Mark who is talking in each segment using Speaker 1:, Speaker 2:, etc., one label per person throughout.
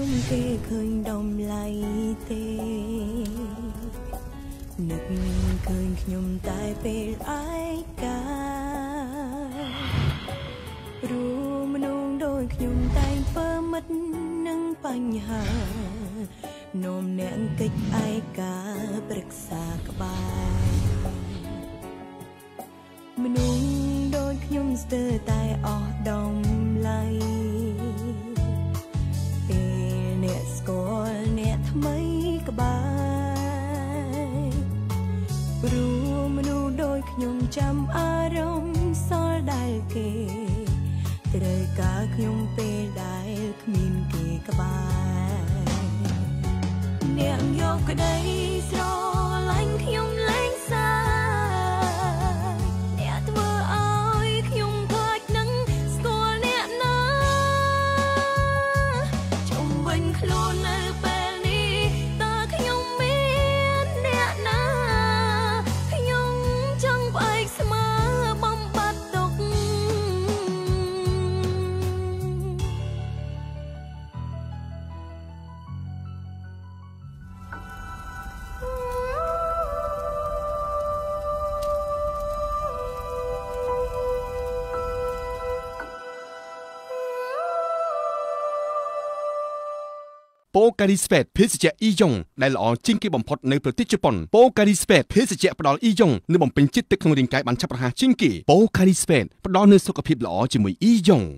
Speaker 1: គេឃើញដំឡៃទេនឹកឃើញខ្ញុំតែពេលឯការួមមនុស្សដូចខ្ញុំតែងធ្វើមិត្តនឹងបញ្ហានោមអ្នកកិច្ចឯកាប្រឹក្សាក្បែរមនុស្សដូចខ្ញុំស្ទើរតែអស់ដំឡៃពេលអ្នកស្គាល់អ្នកថ្មីក្បែររួមមនុស្សដូចខ្ញុំចាំអារម្មណ៍សល់ដែលគេត្រូវការខ្ញុំពេលដែលគ្មានគេក្បែរអ្នកយកក្តីស្រឡាញ់ខ្ញុំលែងសាអ្នកធ្វើឲ្យខ្ញុំខ្លាចនឹងស្គាល់អ្នកណាជុំវិញខ្លួននៅពេលនេះតើខ្ញុំមានអ្នកណាខ្ញុំចង់ផ្អែកស្មើបំបត្តិទុក
Speaker 2: ប៉ូការីស្វេតភេសជ្ជៈអ៊ីយ៉ុងដែលល្អជាងគេបំផុតនៅប្រទេសជប៉ុនប៉ូការីស្វេតភេសជ្ជៈផ្ដល់អ៊ីយ៉ុងនិងបំពេញជាតិទឹកក្នុងរាងកាយបានឆាប់រហ័សជាងគេប៉ូការីស្វេតផ្ដល់នូវសុខភាពល្អជាមួយអ៊ីយ៉ុង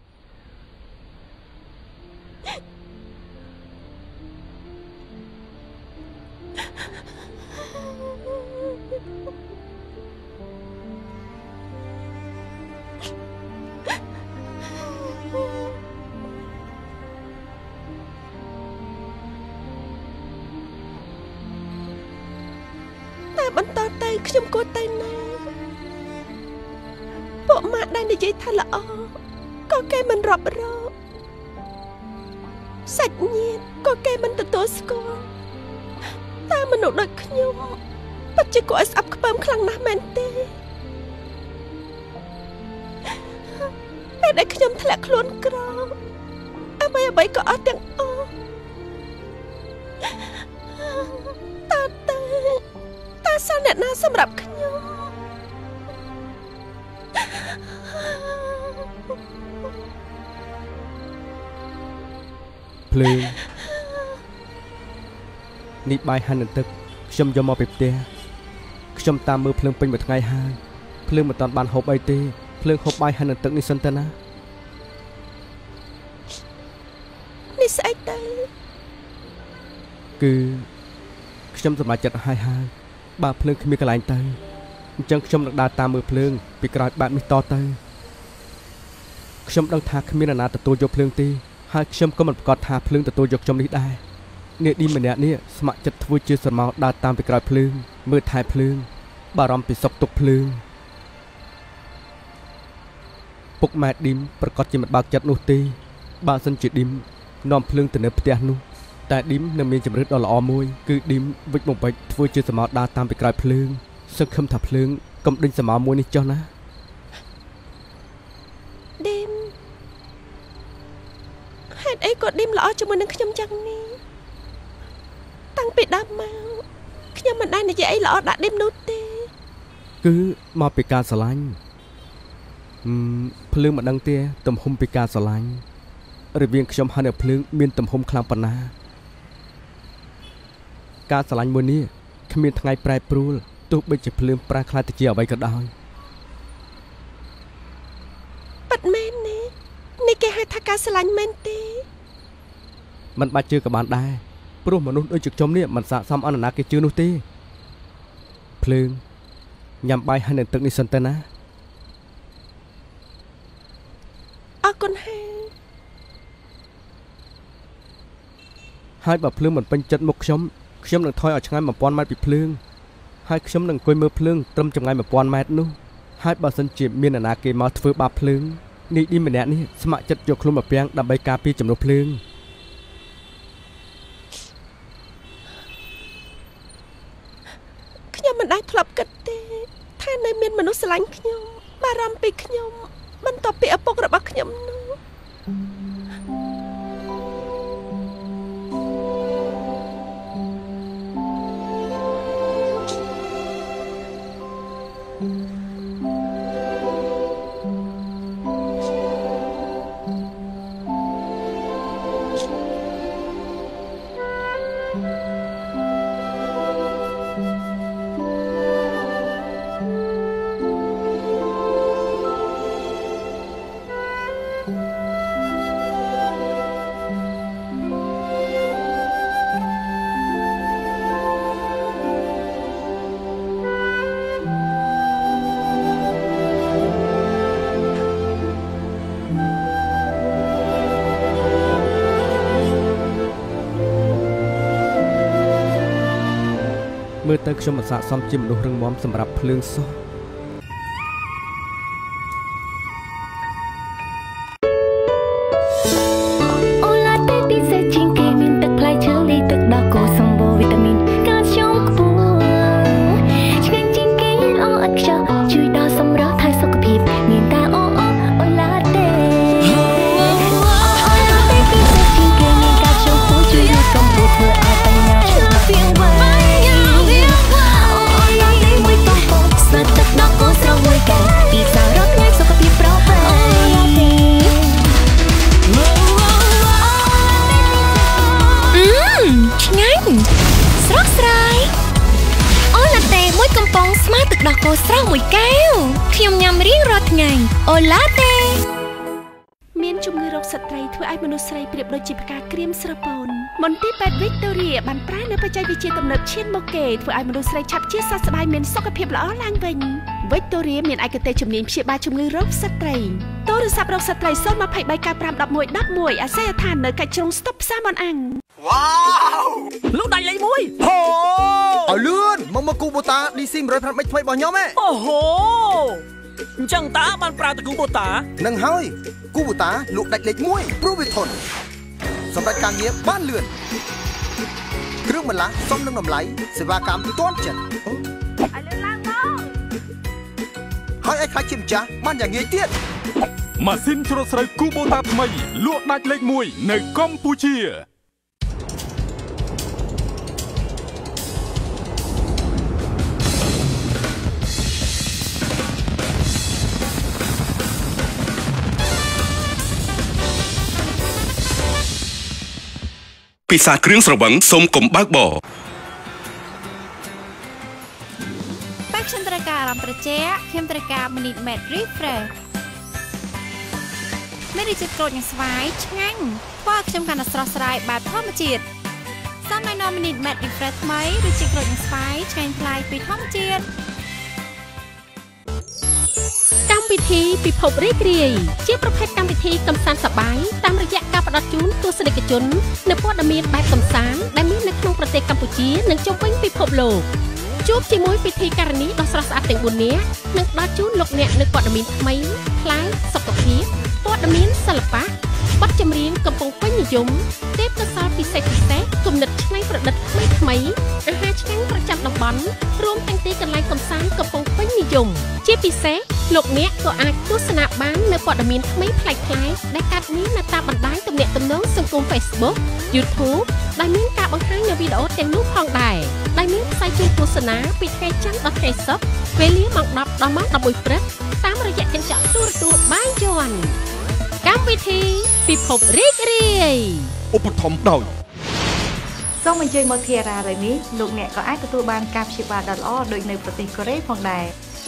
Speaker 3: បន្តទៅខ្ញុំគួរទៅណាពួកម៉ាក់ដែលនិយាយថាល្អក៏គេមិនរាប់រកសាច់ញាតិក៏គេមិនទទួលស្គាល់តែមនុស្សដូចខ្ញុំពិតជាគួរឲ្យស្អប់ខ្ពើមខ្លាំងណាស់មែនទេពេលដែលខ្ញុំធ្លាក់ខ្លួនក្រអ្វីក៏អត់ទាំងអស់តើសិនអ្នកណាសម្រាប់ខ្ញុំ
Speaker 4: ភ្លើងនេះបាយហាន់នឹងទឹកខ្ញុំយកមកពីផ្ទះខ្ញុំតាមមើលភ្លើងពេញមួយថ្ងៃហើយភ្លើងមិនតាន់បានហូបអីទេភ្លើងហូបបាយហាន់នឹងទឹកនេះសិនទៅណា
Speaker 3: នេះស្អីទៅ
Speaker 4: គឺខ្ញុំសម្រេចចិត្តហើយបើភ្លើងគ្មានកន្លែងទៅអញ្ចឹងខ្ញុំនឹងដើរតាមមើលភ្លើងពីក្រោយបាតនេះតទៅខ្ញុំដឹងថាគ្មាននរណាទទួលយកភ្លើងទេហើយខ្ញុំក៏មិនប្រកាសថាភ្លើងទទួលយកខ្ញុំនេះដែរអ្នកឌីម្នាក់នេះស្ម័គ្រចិត្តធ្វើជាស្រមោលដើរតាមពីក្រោយភ្លើងមើលថែភ្លើងបារម្ភពីសុខទុក្ខភ្លើងពុកម៉ែឌីមប្រកាសជាមិនបើកចិត្តនោះទេបើសិនជាឌីមនាំភ្លើងទៅនៅផ្ទះនោះតែឌីមនឹងមានជំរឿនដ៏ល្អមួយគឺឌីមវិចបំពេចធ្វើជាសមោលដើរតាមពីក្រោយភ្លើងសឹកខំថាភ្លើងកុំដេញសមោលមួយនេះចុះណា
Speaker 3: ឌីមហេតុអីក៏ឌីមល្អជាមួយនឹងខ្ញុំចឹងនេះតាំងពីដើមមកខ្ញុំមិនដែលនិយាយអីល្អដាក់ឌីមនោះទេ
Speaker 4: គឺមកពីការស្រឡាញ់ភ្លើងមិនដឹងទេទំហំពីការស្រឡាញ់រវាងខ្ញុំហើយនៅភ្លើងមានទំហំខ្លាំងប៉ុណ្ណាការស្រឡាញ់មួយនេះគ្មានថ្ងៃប្រែប្រួលទោះបីជាភ្លើងប្រែខ្លាយទៅជាអ្វីក៏ដោយ
Speaker 3: ប៉ាត់មែននេះគេហៅថាការស្រឡាញ់មែនទេ
Speaker 4: មិនបាច់ជឿក៏បានដែរព្រោះមនុស្សដូចជាខ្ញុំនេះមិនស័ក្តិសមអនណាគេជឿនោះទេភ្លើងញ៉ាំបាយហើយនឹងទឹកនេះសិនទៅណា
Speaker 3: អរគុណ
Speaker 4: ហើយបើភ្លើងមិនពេញចិត្តមុខខ្ញុំនឹងថយឲ្យឆ្ងាយ 1000 ម៉ែត្រពីភ្លើងហើយខ្ញុំនឹងអង្គុយមើលភ្លើងត្រឹមចម្ងាយ 1000 ម៉ែត្រនោះហើយបើសិនជាមានអ្នកណាគេមកធ្វើបាបភ្លើងនេះឌីម្នាក់នេះស្ម័គ្រចិត្តយកខ្លួនមកពាំងដើម្បីការពារចំនួនភ្លើង
Speaker 3: ខ្ញុំមិនដែលធ្លាប់គិតទេថានៅមានមនុស្សស្រឡាញ់ខ្ញុំបារម្ភពីខ្ញុំបន្ទាប់ពីឪពុករបស់ខ្ញុំនោះ
Speaker 4: មើលទៅខ្ញុំមិនស័ក្តិសមជាមនុស្សរឹងមាំសម្រាប់ភ្លើងសោះ
Speaker 5: អូឡាតេពិសេសជាងគេមានទឹកផ្លែឈើលីទឹកដោះគោសម្បូរវីតាមីនកាល់ស្យូមខ្ពស់ឆ្ងាញ់ជាងគេល្អឥតខ្ចោះជួយដល់សម្រស់ថែសុខភាពមានតែអូឡាតេអូឡាតេពិសេសជាងគេមានកាល់ស្យូមខ្ពស់ជួយដល់កម្ពស់ធ្វើឲ្យបញ្ញាឈឺពីងវ៉ៃអូឡាតេមួយកំប៉ុងស្និទ្ធទឹកដោះគោស្រស់មួយកែវពីសារ៉ាត់ថ្ងៃសុខភាពប្រពៃអូឡាតេឆ្ងាញ់ស្រស់ស្រាយអូឡាតេមួយកំប៉ុងស្មើទឹកដោះគោស្រស់មួយកែវខ្ញុំញ៉ាំរៀងរាល់ថ្ងៃអូឡាតេ
Speaker 3: មានជំងឺរោគស្ត្រីធ្វើឲ្យមនុស្សស្រីប្រៀបដូចជាផ្កាក្រៀមស្រពោនមន្ទីរពេទ្យ Victoria បានប្រើនូវបច្ចេកវិទ្យាទំនើបឈានមកគេធ្វើឲ្យមនុស្សស្រីឆាប់ជាសះស្បើយមានសុខភាពល្អឡើងវិញ Victoria មានឯកទេសជំនាញព្យាបាលជំងឺរោគស្ត្រីទូរស័ព្ទរោគស្ត្រី023 9511 អាស័យដ្ឋាននៅកាច់ជ្រុងស្តុបផ្សារមាន់អាំង
Speaker 6: វ៉ាវ
Speaker 7: លោកដៃលេខ1ហូ
Speaker 6: ឲ្យលឿនមកគូបូតា DC 100 ថ្មីរបស់ខ្ញុំហ៎
Speaker 7: អូហូអញ្ចឹងតាបានប្រើតគូបូតា
Speaker 6: នឹងហើយគូបូតាលក់ដាច់លេខ1ព្រោះវាធន់សម្រាប់ការងារបានលឿនគ្រឿងបន្លាស់សមនឹងតម្លៃសេវាកម្មទាន់ចិត្ត
Speaker 3: ឲ្យលឿនឡើងមក
Speaker 6: ហើយឲ្យខ្លាចជាម្ចាស់បានយ៉ាងងាយទៀត
Speaker 8: ម៉ាស៊ីនច្រូតស្រូវគូបូតាថ្មីលក់ដាច់លេខ1នៅកម្ពុជា
Speaker 9: ពិសាគ្រឿងស្រវឹងសូមកុំបើកបរ
Speaker 5: បែបខ្ញុំត្រូវការអារម្មណ៍ត្រជាក់ខ្ញុំត្រូវការ Minute Maid Refresh មានរសជាតិក្រូចនិងស្វាយឆ្ងាញ់ធ្វើឲ្យខ្ញុំកាន់តែស្រស់ស្រាយបែបធម្មជាតិសាមញ្ញ Minute Maid Refresh ថ្មីរសជាតិក្រូចនិងស្វាយឆ្ងាញ់ប្លែកពីធម្មជាតិ
Speaker 3: កម្មវិធីពិភពរីករាយជាប្រភេទកម្មវិធីកម្សាន្តសប្បាយតាមរយៈការផ្តល់ជូនទស្សនិកជននៅព័ត៌មានបែបកម្សាន្តដែលមាននៅក្នុងប្រទេសកម្ពុជានិងជុំវិញពិភពលោកជួបជាមួយពិធីការនីដ៏ស្រស់ស្អាតទាំង4នាក់និងផ្តល់ជូនលោកអ្នកនូវព័ត៌មានថ្មីប្លែកសុខភាពព័ត៌មានសិល្បៈបទចម្រៀងកំពុងពេញនិយមទេពកោសល្យពិសេសគំនិតច្នៃប្រឌិតថ្មីអាហារឆ្ងាញ់ប្រចាំតំបន់រួមទាំងទីកន្លែងកម្សាន្តកំពុងពេញនិយមជាពិសេសលោកអ្នកក៏អាចទស្សនាបាននៅព័ត៌មានថ្មីប្លែកៗដែលកើតមាននៅតាមបណ្ដាញទំនាក់ទំនងសង្គម Facebook YouTube ដែលមានការបង្ហាញនូវវីដេអូទាំងនោះផងដែរដែលមានផ្សាយជូនទស្សនាពីថ្ងៃច័ន្ទដល់ថ្ងៃសុក្រវេលាម៉ោង 10 ដល់ម៉ោង 11 ព្រឹកតាមរយៈកញ្ចក់ទូរទស្សន៍បានយ័ន្តកម្មវិធីពិភពរីករាយ
Speaker 2: ឧបត្ថម្ភដោយ
Speaker 10: សូមអញ្ជើញមកធារាលើនេះលោកអ្នកក៏អាចទទួលបានការព្យាបាលដ៏ល្អដូចនៅប្រទេសកូរ៉េផងដែរ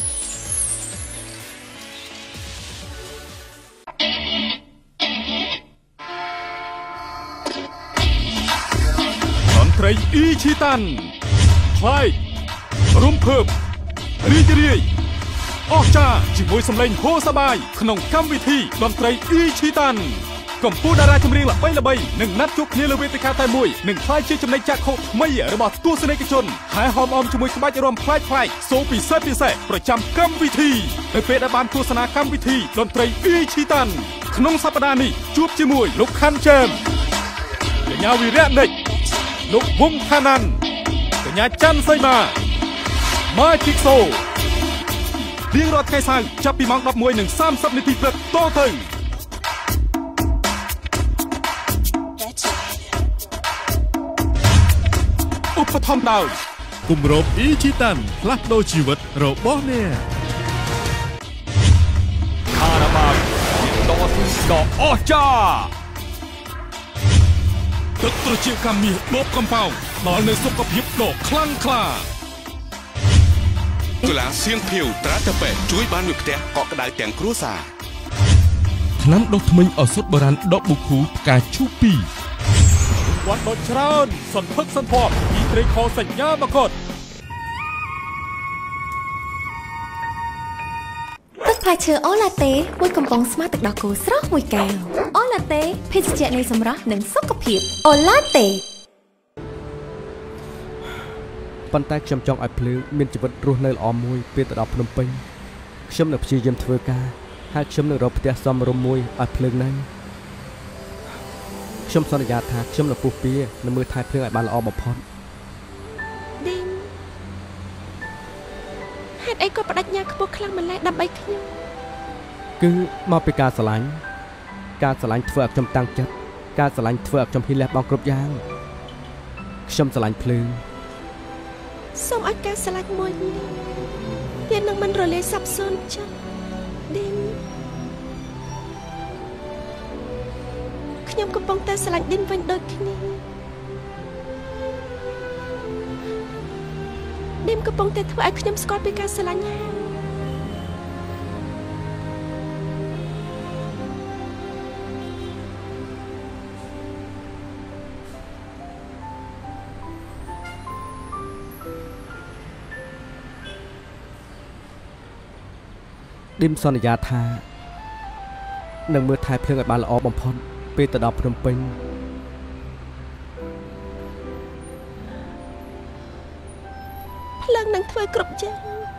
Speaker 8: តន្ត្រីអ៊ីឈីតាន់ថ្លៃរំភើបរីករាយអស្ចារ្យជាមួយសម្លេងហូរសប្បាយក្នុងកម្មវិធីតន្ត្រីអ៊ីឈីតាន់កំពុងតារាចម្រៀងល្បីៗនឹងណាត់ជួបគ្នាលើវេទិកាតែមួយនឹងក្លាយជាចំណែកចាក់ខុសថ្មីរបស់ទស្សនិកជនហើយហមអមជាមួយក្បាច់រាំប្លែកៗសូពិសេសប្រចាំកម្មវិធីនៅពេលដែលបានទស្សនាកម្មវិធីតន្ត្រីអ៊ីឈីតាន់ក្នុងសប្តាហ៍នេះជួបជាមួយលោកខាន់ជើមកញ្ញាវិរៈនិចលោកវងថាណាន់កញ្ញាច័ន្ទសីមាម៉ាជីកសូរៀងរាល់ថ្ងៃសៅរ៍ចាប់ពីម៉ោង 11:30 នាទីព្រឹកតទៅឧបត្ថម្ភដោយគម្របអ៊ីជីតាន់ផ្លាស់ប្ដូរជីវិតរបស់អ្នកខារ៉ាបាវតោះដ៏អស្ចារ្យទឹកត្រចៀកកាមាសបបកំប៉ោងដល់នៅសុខភាពដ៏ខ្លាំងក្លា
Speaker 9: កីឡាសៀងភៀវត្រាតាប៉េជួយបានមួយផ្ទះកក់ក្ដៅទាំងគ្រួសារ
Speaker 2: ថ្នាំដុសធ្មេញឱសថបុរាណដបប៊ូខូផ្កាឈូពី
Speaker 8: វត្តដ៏ច្រើនសន្ធឹកសន្ធាប់ពីត្រីខសញ្ញាមកុដ
Speaker 5: ទឹកផ្លែឈើអូឡាតេមួយកំប៉ុងស្មើទឹកដោះគោស្រស់មួយកែវអូឡាតេភេសជ្ជៈនៃសម្រស់និងសុខភាពអូឡាតេ
Speaker 4: ប៉ុន្តែខ្ញុំចង់ឲ្យភ្លើងមានជីវិតរស់នៅល្អមួយពេលទៅដល់ភ្នំពេញខ្ញុំនឹងព្យាយាមធ្វើការហើយខ្ញុំនឹងរកផ្ទះសមរម្យមួយឲ្យភ្លើងនៅខ្ញុំសន្យាថាខ្ញុំនឹងពុះពៀនឹងមើលថែភ្លើងឲ្យបានល្អបំផុត
Speaker 3: ឌីមហេតុអីក៏បដិញ្ញាខ្ពស់ខ្លាំងម្ល៉េះដើម្បីខ្ញុំ
Speaker 4: គឺមកពីការស្រឡាញ់ធ្វើឲ្យខ្ញុំតាំងចិត្តការស្រឡាញ់ធ្វើឲ្យខ្ញុំហ៊ានលះបង់គ្រប់យ៉ាងខ្ញុំស្រឡាញ់ភ្លើង
Speaker 3: សូមឲ្យការស្រឡាញ់មួយនេះវានឹងមិនរលាយសាបសូន្យចិត្តឌីមខ្ញុំកំពុងតែស្រឡាញ់ឌីមវិញដូចគ្នាឌីមកំពុងតែធ្វើឲ្យខ្ញុំស្គាល់ពីការស្រឡាញ់ហើយ
Speaker 4: ឌីមសន្យាថានឹងមើលថែភ្លើងឲ្យបានល្អបំផុតពេលទៅដល់ភ្នំពេញ
Speaker 3: ភ្លើងនឹងធ្វើគ្រប់យ៉ាង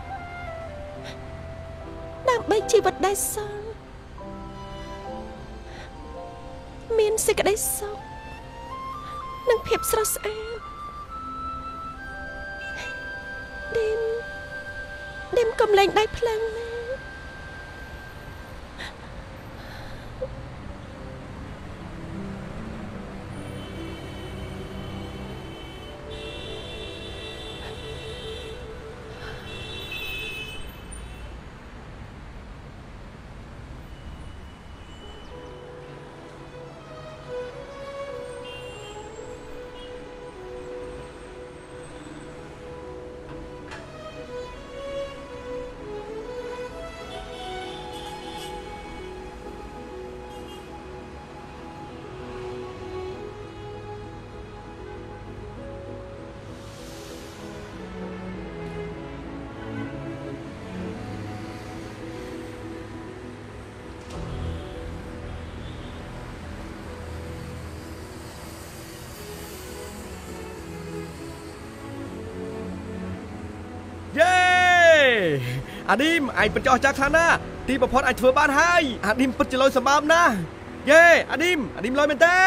Speaker 3: ដើម្បីជីវិតដែលសល់មានសេចក្តីសុខនិងភាពស្រស់ស្អាតឌីមកុំលែងដៃភ្លើងណា
Speaker 4: អាឌីមឯងពិតចោះចាស់ខ្លាំងណាស់ទីបំផុតអាចធ្វើបានហើយអាឌីមពិតជាលយសម្បើមណាស់យេអាឌីមលយមែនតើ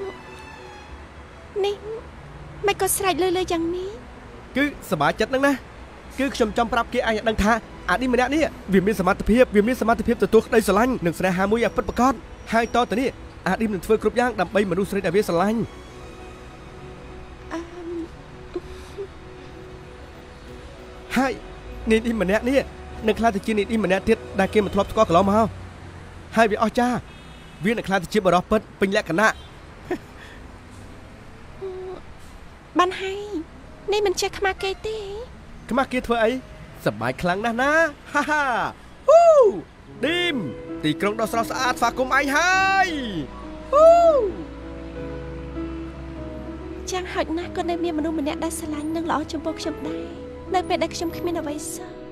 Speaker 3: នេះមិនក៏ស្រែកលឺយ៉ាងនេះ
Speaker 4: គឺសប្បាយចិត្តហ្នឹងណាគឺខ្ញុំចង់ប្រាប់គេឲ្យដឹងថាអាឌីមម្នាក់នេះវាមានសមត្ថភាពទទួលក្តីស្រឡាញ់និងស្នេហាមួយយ៉ាងពិតប្រាកដហើយតទៅនេះអាឌីមនឹងធ្វើគ្រប់យ៉ាងដើម្បីមនុស្សស្រីដែលវាស្រឡាញ់ហើយនេះឌីមម្នាក់នេះនឹងខ្លាចទៅជានេះឌីមម្នាក់ទៀតដែលគេមិនធ្លាប់ស្គាល់កន្លងមកហើយវាអស់ចាវានឹងខ្លាចទៅជាបរិបទពេញលក្ខណៈ
Speaker 3: បានហើយនេះមិនចេះខ្មាស់គេទេ
Speaker 4: ខ្មាស់គេធ្វើអីសប្បាយខ្លាំងណាស់ណាហាហាហ៊ូឌីមទីក្រុងដ៏ស្រស់ស្អាតស្វាគមន៍ឯងហើយហ៊ូ
Speaker 3: ចាំហុចណាស់ក៏នៅមានមនុស្សម្នាក់ដែលស្រឡាញ់និងល្អចំពោះខ្ញុំដែរនៅពេលដែលខ្ញុំគ្មានអ្វីសោះ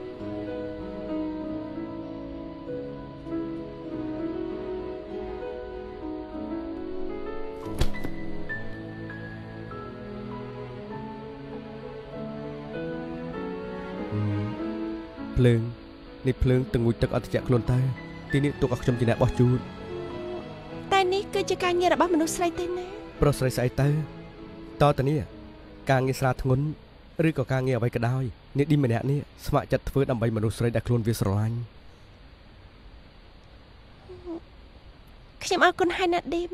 Speaker 4: ភ្លើងនេះភ្លើងទាំងងូចទឹកអត់ត្រជាក់ខ្លួនតើទីនេះទុកឲ្យខ្ញុំជាអ្នកបោះជូត
Speaker 3: តែនេះគឺជាការងាររបស់មនុស្សស្រីទេណា
Speaker 4: ប្រុសស្រីស្អីទៅតនេះការងារស្រាលធ្ងន់ឬក៏ការងារអ្វីក៏ដោយនេះឌីម្នាក់នេះស្ម័គ្រចិត្តធ្វើដើម្បីមនុស្សស្រីដែលខ្លួនវាស្រឡាញ់
Speaker 3: ខ្ញុំអរគុណហើយណាឌីម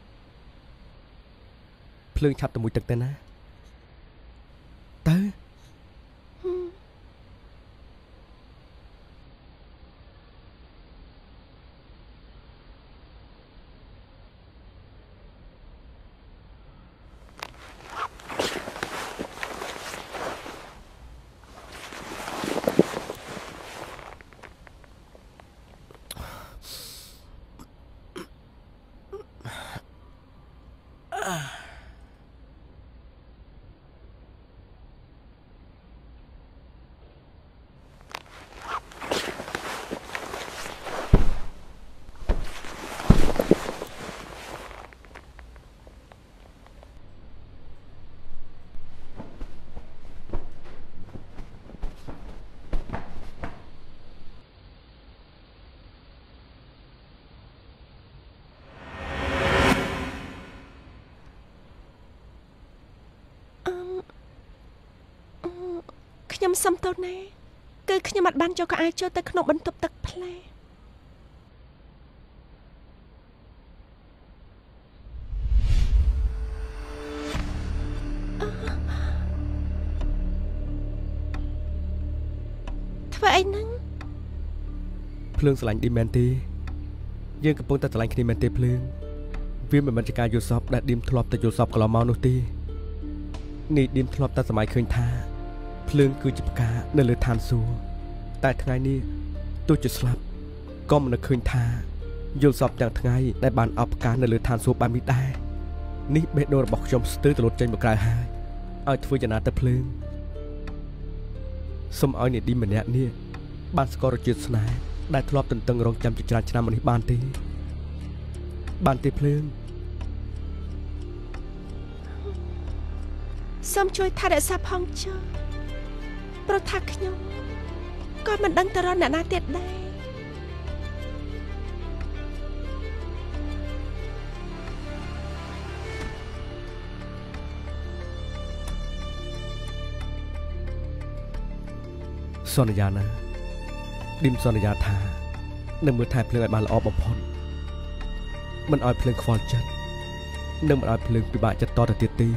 Speaker 4: ភ្លើងឆាប់ទៅមួយទឹកទៅណាទៅ
Speaker 3: ខ្ញុំសុំទោសណាគឺខ្ញុំអត់បានយកកៅអៅចូលទៅក្នុងបន្ទប់ទឹកផ្លែធ្វើអីហ្នឹង
Speaker 4: ភ្លើងស្រឡាញ់ឌីមែនទេយើងកំពុងតែស្រឡាញ់គ្នាមែនទេភ្លើងវាមិនមែនជាការយល់សប្តិដែលឌីមធ្លាប់តែយល់សប្តិកន្លងមកនោះទេនេះឌីមធ្លាប់តែសម័យឃើញថាភ្លើងគឺជាផ្កានៅលើឋានសួគ៌តែថ្ងៃនេះទោះជាស្លាប់ក៏មិននឹកឃើញថាយល់សប្តិទាំងថ្ងៃដែលបានអបផ្កានៅលើឋានសួគ៌បាននេះដែរនេះបេះដូងរបស់ខ្ញុំស្ទើរទៅលុតចេញមកក្រៅហើយឲ្យធ្វើយ៉ាងណាទៅភ្លើងសូមឲ្យអ្នកឌីមម្នាក់នេះបានស្គាល់រសជាតិស្នេហ៍ដែលធ្លាប់ទន្ទឹងរង់ចាំជាច្រើនឆ្នាំមកនេះបានទេភ្លើង
Speaker 3: សូមជួយថែរក្សាផងចុះព្រោះថាខ្ញុំក៏មិនដឹងទៅរកអ្នកណាទៀតដែរ
Speaker 4: សន្យាណាឌីមសន្យាថានឹងមើលថែភ្លើងឲ្យបានល្អបំផុតមិនឲ្យភ្លើងខ្វល់ចិត្តនិងមិនឲ្យភ្លើងពិបាកចិត្តតទៅទៀតទេ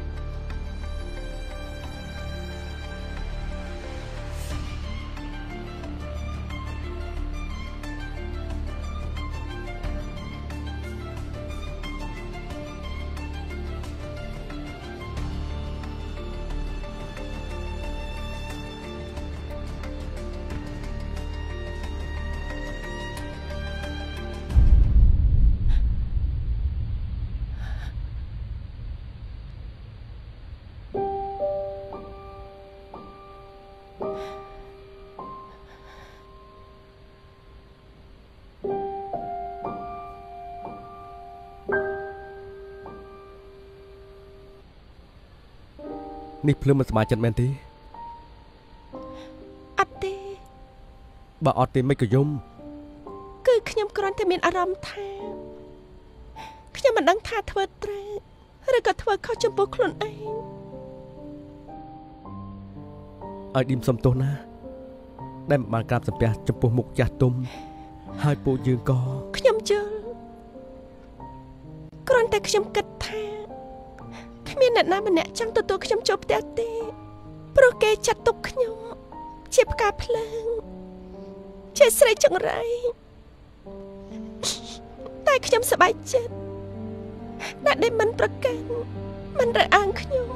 Speaker 4: នេះភ្លើងមិនសប្បាយចិត្តមែនទេ
Speaker 3: អត់ទេ
Speaker 4: បើអត់ទេមិនក៏យំ
Speaker 3: គឺខ្ញុំគ្រាន់តែមានអារម្មណ៍ថាខ្ញុំមិនដឹងថាធ្វើត្រូវឬក៏ធ្វើខុសចំពោះខ្លួនឯង
Speaker 4: ឲ្យឌីមសុំទោសណាដែលមិនបានក្រាបសំពះចំពោះមុខចាស់ទុំហើយពួកយើងក៏
Speaker 3: ខ្ញុំយល់គ្រាន់តែខ្ញុំគិតថាគ្មានអ្នកណាម្នាក់ចង់ទទួលខ្ញុំចូលផ្ទះទេព្រោះគេចាត់ទុកខ្ញុំជាផ្កាភ្លើងជាស្រីចង្រៃតែខ្ញុំសប្បាយចិត្តណាស់ដែលមិនប្រកាន់មិនរើសអើងខ្ញុំ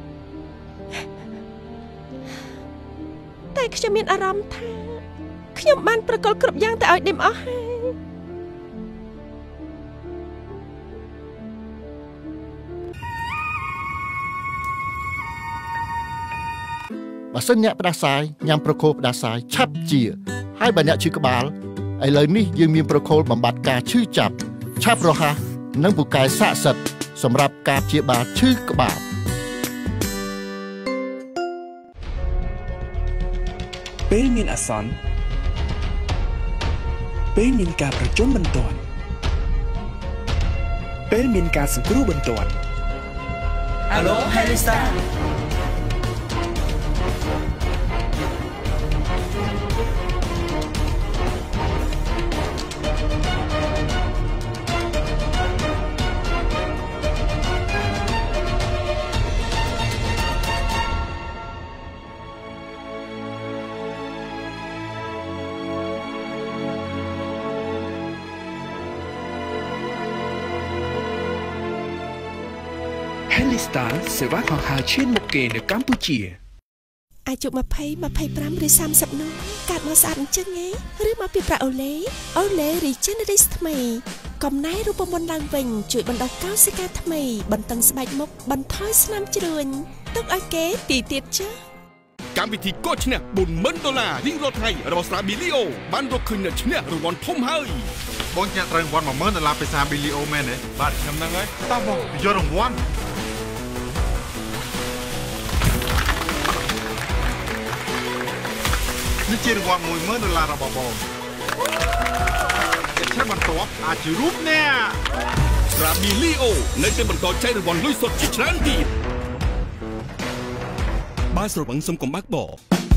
Speaker 3: តែខ្ញុំមានអារម្មណ៍ថាខ្ញុំបានប្រកល់គ្រប់យ៉ាងទៅឲ្យឌីមអស់ហើយ
Speaker 11: បើសិនអ្នកផ្ដាសាយញ៉ាំប្រខូលផ្ដាសាយឆាប់ជាហើយបើអ្នកឈឺក្បាលឥឡូវនេះយើងមានប្រខូលបំបត្តិការឈឺចាប់ឆាប់រហ័សនិងពូកែស័ក្តិសិទ្ធិសម្រាប់ការព្យាបាលឈឺក្បាល
Speaker 12: ពេលមានអាសន្នពេលមានការប្រជុំបន្ទាន់ពេលមានការសង្គ្រោះបន្ទាន់
Speaker 7: Hello Helista
Speaker 12: Helista សេវាកង្ហារឈានមុខគេនៅកម្ពុជា
Speaker 3: អាយុ20 25ឬ30នោះកាត់មកស្អាតអញ្ចឹងឬមកពីប្រាក់អូឡេ Regeneris ថ្មីកំណែរូបមន្តឡើងវិញជួយបណ្ដុះកោសិកាថ្មីបន្តឹងស្បែកមុខបន្ថយស្នាមជ្រួញទុកឲ្យគេទីទៀតចា
Speaker 2: កម្មវិធីកោឈ្នះ$40000រៀងរាល់ថ្ងៃរបស់ស្រាប៊ីលីអូបានរកឃើញអ្នកឈ្នះរង្វាន់ធំហើយ
Speaker 13: បងចាក់ត្រូវរង្វាន់$10000ពីស្រាប៊ីលីអូមែនទេបាទខ្ញុំហ្នឹងហើយតោះបងយករង្វាន់នេះជារង្វាន់$10000របស់បងជាឈ្នះបន្ទាប់អាចជារូបអ្នក
Speaker 2: ស្រាប៊ីលីអូនៅតែបន្តចែករង្វាន់លុយសុទ្ធជាច្រើនទៀត
Speaker 9: បាយស្រវឹងសុំកុំបាក់បោ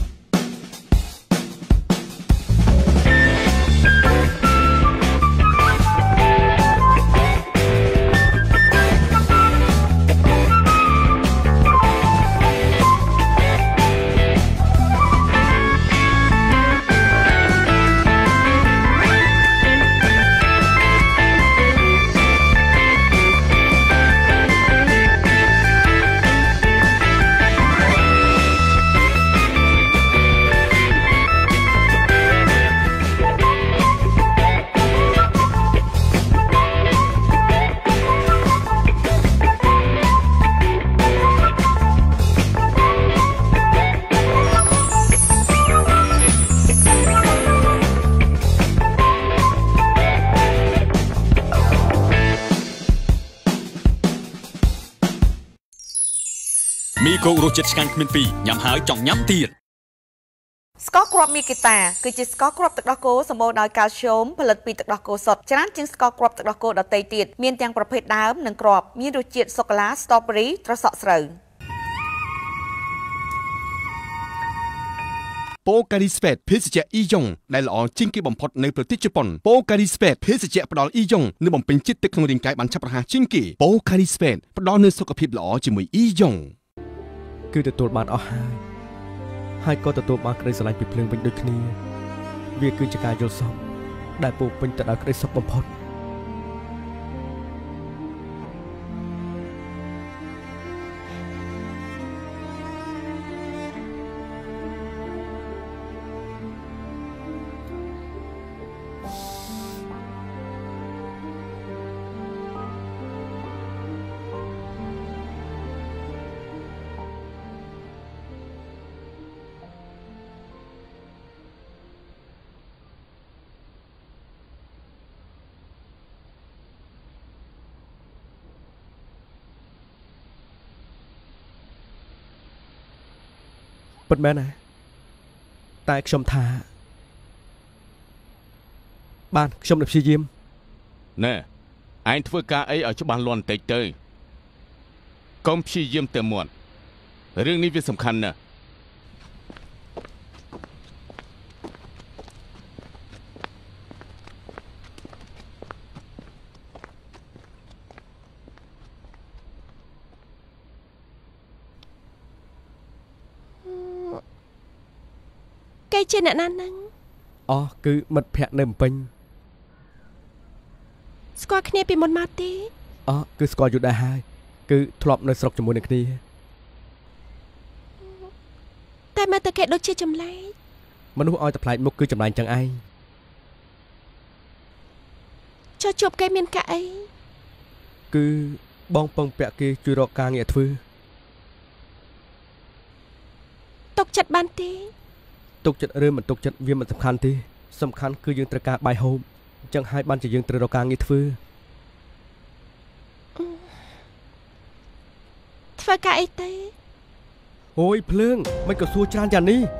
Speaker 9: មីកូរសជាតិឆ្ងាញ់គ្មានពីរញ៉ាំហើយចង់ញ៉ាំទៀត
Speaker 10: ស្ករគ្រាប់មីគីតាគឺជាស្ករគ្រាប់ទឹកដោះគោសម្បូរដោយកាល់ស្យូមផលិតពីទឹកដោះគោសុទ្ធច្រើនជាងស្ករគ្រាប់ទឹកដោះគោដទៃទៀតមានទាំងប្រភេទដើមនិងគ្រាប់មានរសជាតិសូកូឡាស្ទ្របែរីត្រសក់ស្រូវ
Speaker 2: ប៉ូការីស្វេតភេសជ្ជៈអ៊ីយ៉ុងដែលល្អជាងគេបំផុតនៅប្រទេសជប៉ុនប៉ូការីស្វេតភេសជ្ជៈផ្ដល់អ៊ីយ៉ុងនិងបំពេញជាតិទឹកក្នុងរាងកាយបានឆាប់រហ័សជាងគេប៉ូការីស្វេតផ្ដល់នូវសុខភាពល្អជាមួយអ៊ីយ៉ុង
Speaker 4: គឺទទួលបានអស់ហើយក៏ទទួលបានក្តីស្រឡាញ់ពីភ្លើងវិញដូចគ្នាវាគឺជាការយល់សប្តិដែលពោពេញទៅដោយក្តីសុខបំផុតពិតមែនណាតែខ្ញុំថាបានខ្ញុំនឹងព្យាយាម
Speaker 14: ណែឯងធ្វើការអីឲ្យច្បាស់លាស់បន្តិចទៅកុំព្យាយាមតែមាត់រឿងនេះវាសំខាន់ណាស់
Speaker 3: គេជាអ្នកណាហ្នឹង
Speaker 4: គឺមិត្តភ័ក្តិនៅភ្នំពេញ
Speaker 3: ស្គាល់គ្នាពីមុនមកទេ
Speaker 4: គឺស្គាល់យូរដែរហើយគឺធ្លាប់នៅស្រុកជាមួយនឹងគ្នា
Speaker 3: តែមើលទៅគេដូចជាចម្លែក
Speaker 4: មនុស្សឲ្យតែប្លែកមុខគឺចម្លែកចឹងឯង
Speaker 3: ចុះជួបគេមានកាអី
Speaker 4: គឺបងពឹងពាក់គេជួយរកការងារធ្វើ
Speaker 3: ទុកចិត្តបានទេ
Speaker 4: ទុកចិត្តឬមិនទុកចិត្តវាមិនសំខាន់ទេសំខាន់គឺយើងត្រូវការបាយហូបអញ្ចឹងហើយបានជាយើងត្រូវរកការងារធ្វើ
Speaker 3: ការអីទេ
Speaker 4: អូយភ្លើងមិនក៏សួរច្រើនយ៉ាងនេះ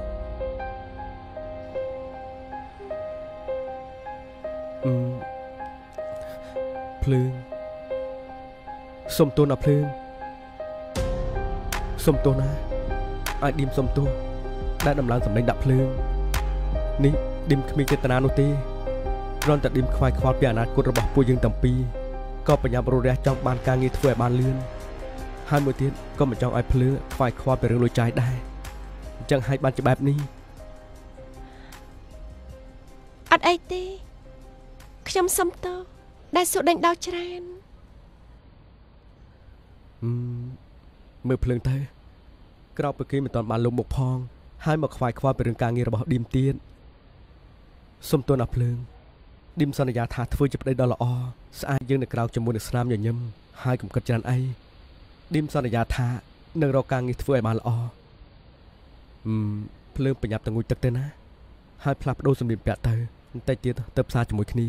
Speaker 4: ភ្លើងសុំទោសណាភ្លើងសុំទោសណាអាចឌីមសុំទោសដែលដំឡើងសម្លេងដាក់ភ្លើងនេះឌីមគ្មានចេតនានោះទេគ្រាន់តែឌីមខ្វាយខ្វល់ពីអនាគតរបស់ពួកយើងទាំងពីរក៏បញ្ញាប់រស់រះចង់បានការងារធ្វើឲ្យបានលឿនហើយមួយទៀតក៏មិនចង់ឲ្យភ្លើងខ្វាយខ្វល់ពីរឿងលុយចាយដែរអញ្ចឹងហើយបានជាបែបនេះ
Speaker 3: អត់អីទេខ្ញុំសុំទោសដែលសួរដេញដោលច្រើន
Speaker 4: មើលភ្លើងទៅក្រោបពីគេមិនតាន់បានលុបមុខផងហើយមកខ្វាយខ្វល់ពីរឿងការងាររបស់ឌីមទៀតសុំទោសណាភ្លើងឌីមសន្យាថាធ្វើជាប្តីដ៏ល្អស្អាតយើងនឹងក្រោកជាមួយនឹងស្នាមញញឹមហើយកុំគិតច្រើនអីឌីមសន្យាថានឹងរកការងារធ្វើឲ្យបានល្អភ្លើងប្រញាប់ទៅងូតទឹកទៅណាហើយផ្លាស់ប្ដូរសម្លៀកពាក់ទៅបន្តិចទៀតទៅផ្សារជាមួយគ្នា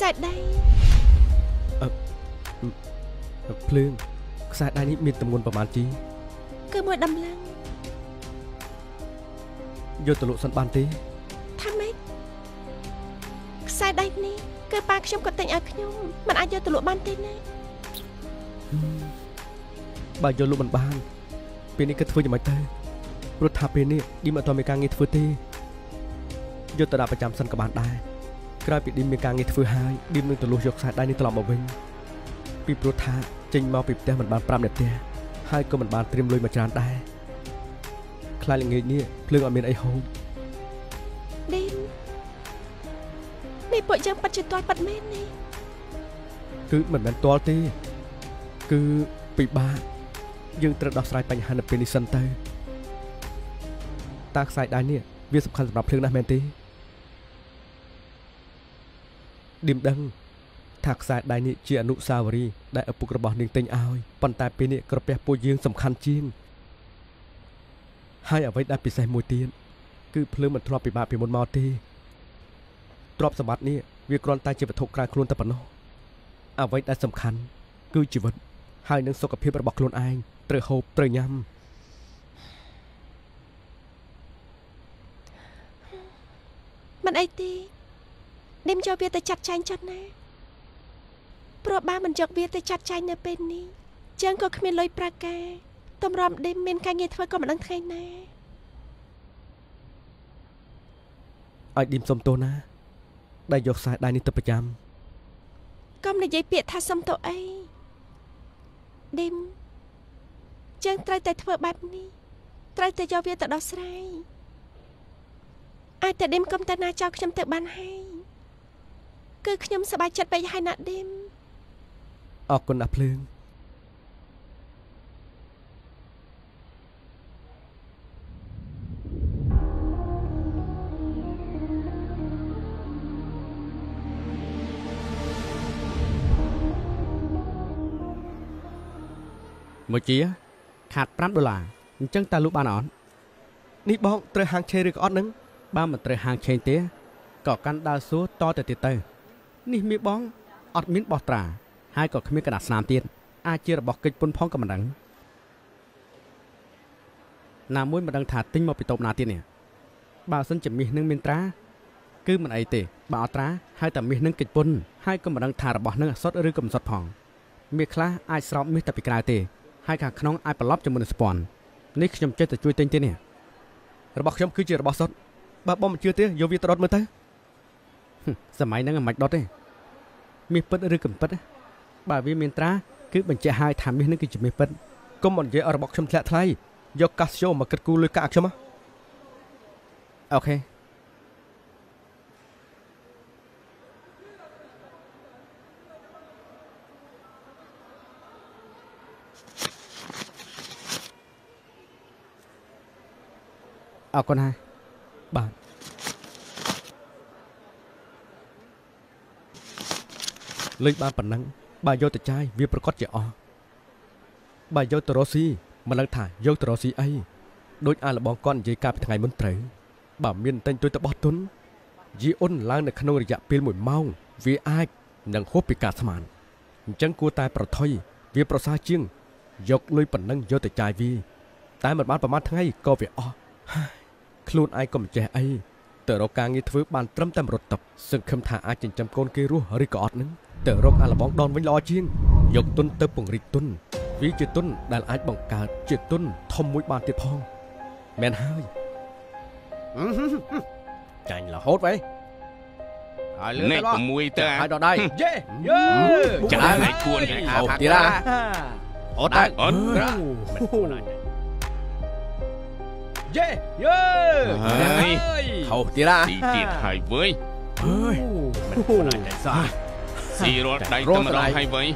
Speaker 3: ែដៃ
Speaker 4: ភ្លើងខ្សែដៃនេះមានទម្ងន់ប្រមាណជី
Speaker 3: គឺមួយដំឡើង
Speaker 4: យកទៅលក់សិនបានទេ
Speaker 3: ថាម៉េចខ្សែដៃនេះគឺប៉ាខ្ញុំក៏ទិញឲ្យខ្ញុំមិនអាចយកទៅលក់បានទេណា
Speaker 4: បើយកលក់មិនបានពេលនេះគឺធ្វើយ៉ាងម៉េចទៅព្រោះថាពេលនេះឌីមអត់មានការងារធ្វើទេយកទៅដាក់ប្រចាំសិនក៏បានដែរក្រោយពីឌីមមានការងារធ្វើហើយឌីមនឹងទៅលុះយកខ្សែដៃនេះត្រឡប់មកវិញពីព្រោះថាចេញមកពីផ្ទះមិនបាន5នាទីហើយក៏មិនបានត្រៀមលុយមកច្រើនដែរខ្លាចល្ងាចនេះភ្លើងអត់មានអីហូប
Speaker 3: ឌីមនេះពួកយើងប៉ັດជាទាល់ប៉ັດមែននេះ
Speaker 4: គឺមិនមែនទាល់ទេគឺពិបាកយើងត្រូវដោះស្រាយបញ្ហានៅពេលនេះសិនទៅតាខ្សែដៃនេះវាសំខាន់សម្រាប់ភ្លើងណាស់មែនទេឌីមដឹងថាខ្សែដៃនេះជាអនុស្សាវរីយ៍ដែលឪពុករបស់នាងទិញឲ្យប៉ុន្តែពេលនេះក្រពះពួកយើងសំខាន់ជាងហើយអ្វីដែលពិសេសមួយទៀតគឺភ្លើងមិនធ្លាប់ពិបាកពីមុនមកទេទ្រព្យសម្បត្តិនេះវាគ្រាន់តែជាវត្ថុក្រៅខ្លួនតែប៉ុណ្ណោះអ្វីដែលសំខាន់គឺជីវិតហើយនឹងសុខភាពរបស់ខ្លួនឯងត្រូវហូបត្រូវញ៉ាំ
Speaker 3: មិនអីទេឌីមយកវាទៅចាត់ចែងចុះណាព្រោះបើមិនយកវាទៅចាត់ចែងនៅពេលនេះចឹងក៏គ្មានលុយប្រាការតម្រាំឌីមមានការងារធ្វើក៏មិនដឹងថ្ងៃណា
Speaker 4: ឲ្យឌីមសុំទោសណាដែលយកខ្សែដៃនេះទៅប្រចាំ
Speaker 3: កុំនិយាយពាក្យថាសុំទោសអីឌីមចឹងត្រូវតែធ្វើបែបនេះត្រូវតែយកវាទៅដោះស្រាយអាចតែឌីមកុំតែណាចោលខ្ញុំទៅបានហើយគឺខ្ញុំសប្បាយចិត្តពេកហើយណាឌីម
Speaker 4: អរគុណណាស់ភ្លើង
Speaker 15: មកជាខាត$5អញ្ចឹងតើលក់បានអត់
Speaker 4: នេះបងត្រូវហាងឆេងឬក៏អត់នឹង
Speaker 15: បើមិនត្រូវហាងឆេងទេក៏កាន់ដើរសួរតទៅទៀតទៅនេះមីបងអត់មានបោះត្រាហើយក៏គ្មានកណ្ដាស់ស្នាមទៀតអាចជារបស់កិច្ចពន្ធផងក៏មិនដឹងណាមួយមិនដឹងថាទិញមកពីតូបណាទៀតនេះបើសិនជាមាសនឹងមានត្រាគឺមិនអីទេបើអត់ត្រាហើយតែមាសនឹងកិច្ចពន្ធហើយក៏មិនដឹងថារបស់នឹងសុទ្ធឬក៏មិនសុទ្ធផងមាសខ្លះអាចស្រោបមាសតែពីក្រៅទេហើយខាងក្នុងអាចប្រឡប់ជាមួយនឹងស្ពាន់នេះខ្ញុំចេះតែជួយទិញទេនេះ
Speaker 4: របស់ខ្ញុំគឺជារបស់សុទ្ធបើបងមិនជឿទេយកវាទៅដុតមើលទៅ
Speaker 15: សម័យហ្នឹងមិនដុតទេមាសពិតឬកំពិតបើវាមានត្រាគឺបញ្ជាក់ឲ្យថាមាសនឹងគឺជាមាសពិត
Speaker 4: កុំនិយាយឲ្យរបស់ខ្ញុំធ្លាក់ថ្លៃយកកាស៊ីយ៉ូមកគិតគូរលុយកាក់ខ្ញុំ
Speaker 15: អូខេអរគុណហើយ
Speaker 4: បាទលេខបានប៉ុណ្ណឹងបើយកទៅចាយវាប្រកាសជាអស់បើយកទៅរស់ស៊ីមិនដឹងថាយកទៅរស់ស៊ីអីដូចអាលបងគាត់និយាយកាលពីថ្ងៃមុនត្រូវបើមានតែទុយទៅបោះទុនយីអ៊ុនឡើងនៅក្នុងរយៈពេល1ម៉ោងវាអាចនឹងហួសពីការស្មានអញ្ចឹងគួរតែប្រថុយវាប្រសើរជាងយកលុយប៉ុណ្ណឹងយកទៅចាយវាតែមិនបានប្រមាណថ្ងៃក៏វាអស់ខ្លួនឯងក៏មិនចេះអីទៅរកការងារធ្វើបានត្រឹមតែរត់ទឹកសង្ឃឹមថាអាចចិញ្ចឹមកូនគេរស់ឬក៏អត់នឹងទៅរកអាលបងដនវិញល្អជាងយកទុនទៅពង្រីកទុនវាជាទុនដែលអាចបង្កើតជាទុនធំមួយបានទៀតផងមែនហើយចាញ់រហូតវ៉េ
Speaker 14: ហើយលើនេះ6ទៅ
Speaker 4: ហើយដល់ដៃយេ
Speaker 14: ចាឲ្យគួនឲ្យ
Speaker 4: អត់ទៀតណាអត់ដែរ
Speaker 14: អត់
Speaker 4: យេ
Speaker 14: ហើយ
Speaker 4: ហៅទៀតណា
Speaker 14: ទីទៀតហើយវើយ
Speaker 4: អើយមិនគួរណាស់តែសា
Speaker 14: ស៊ីរត់ដៃទៅម្ដងហើយវើយ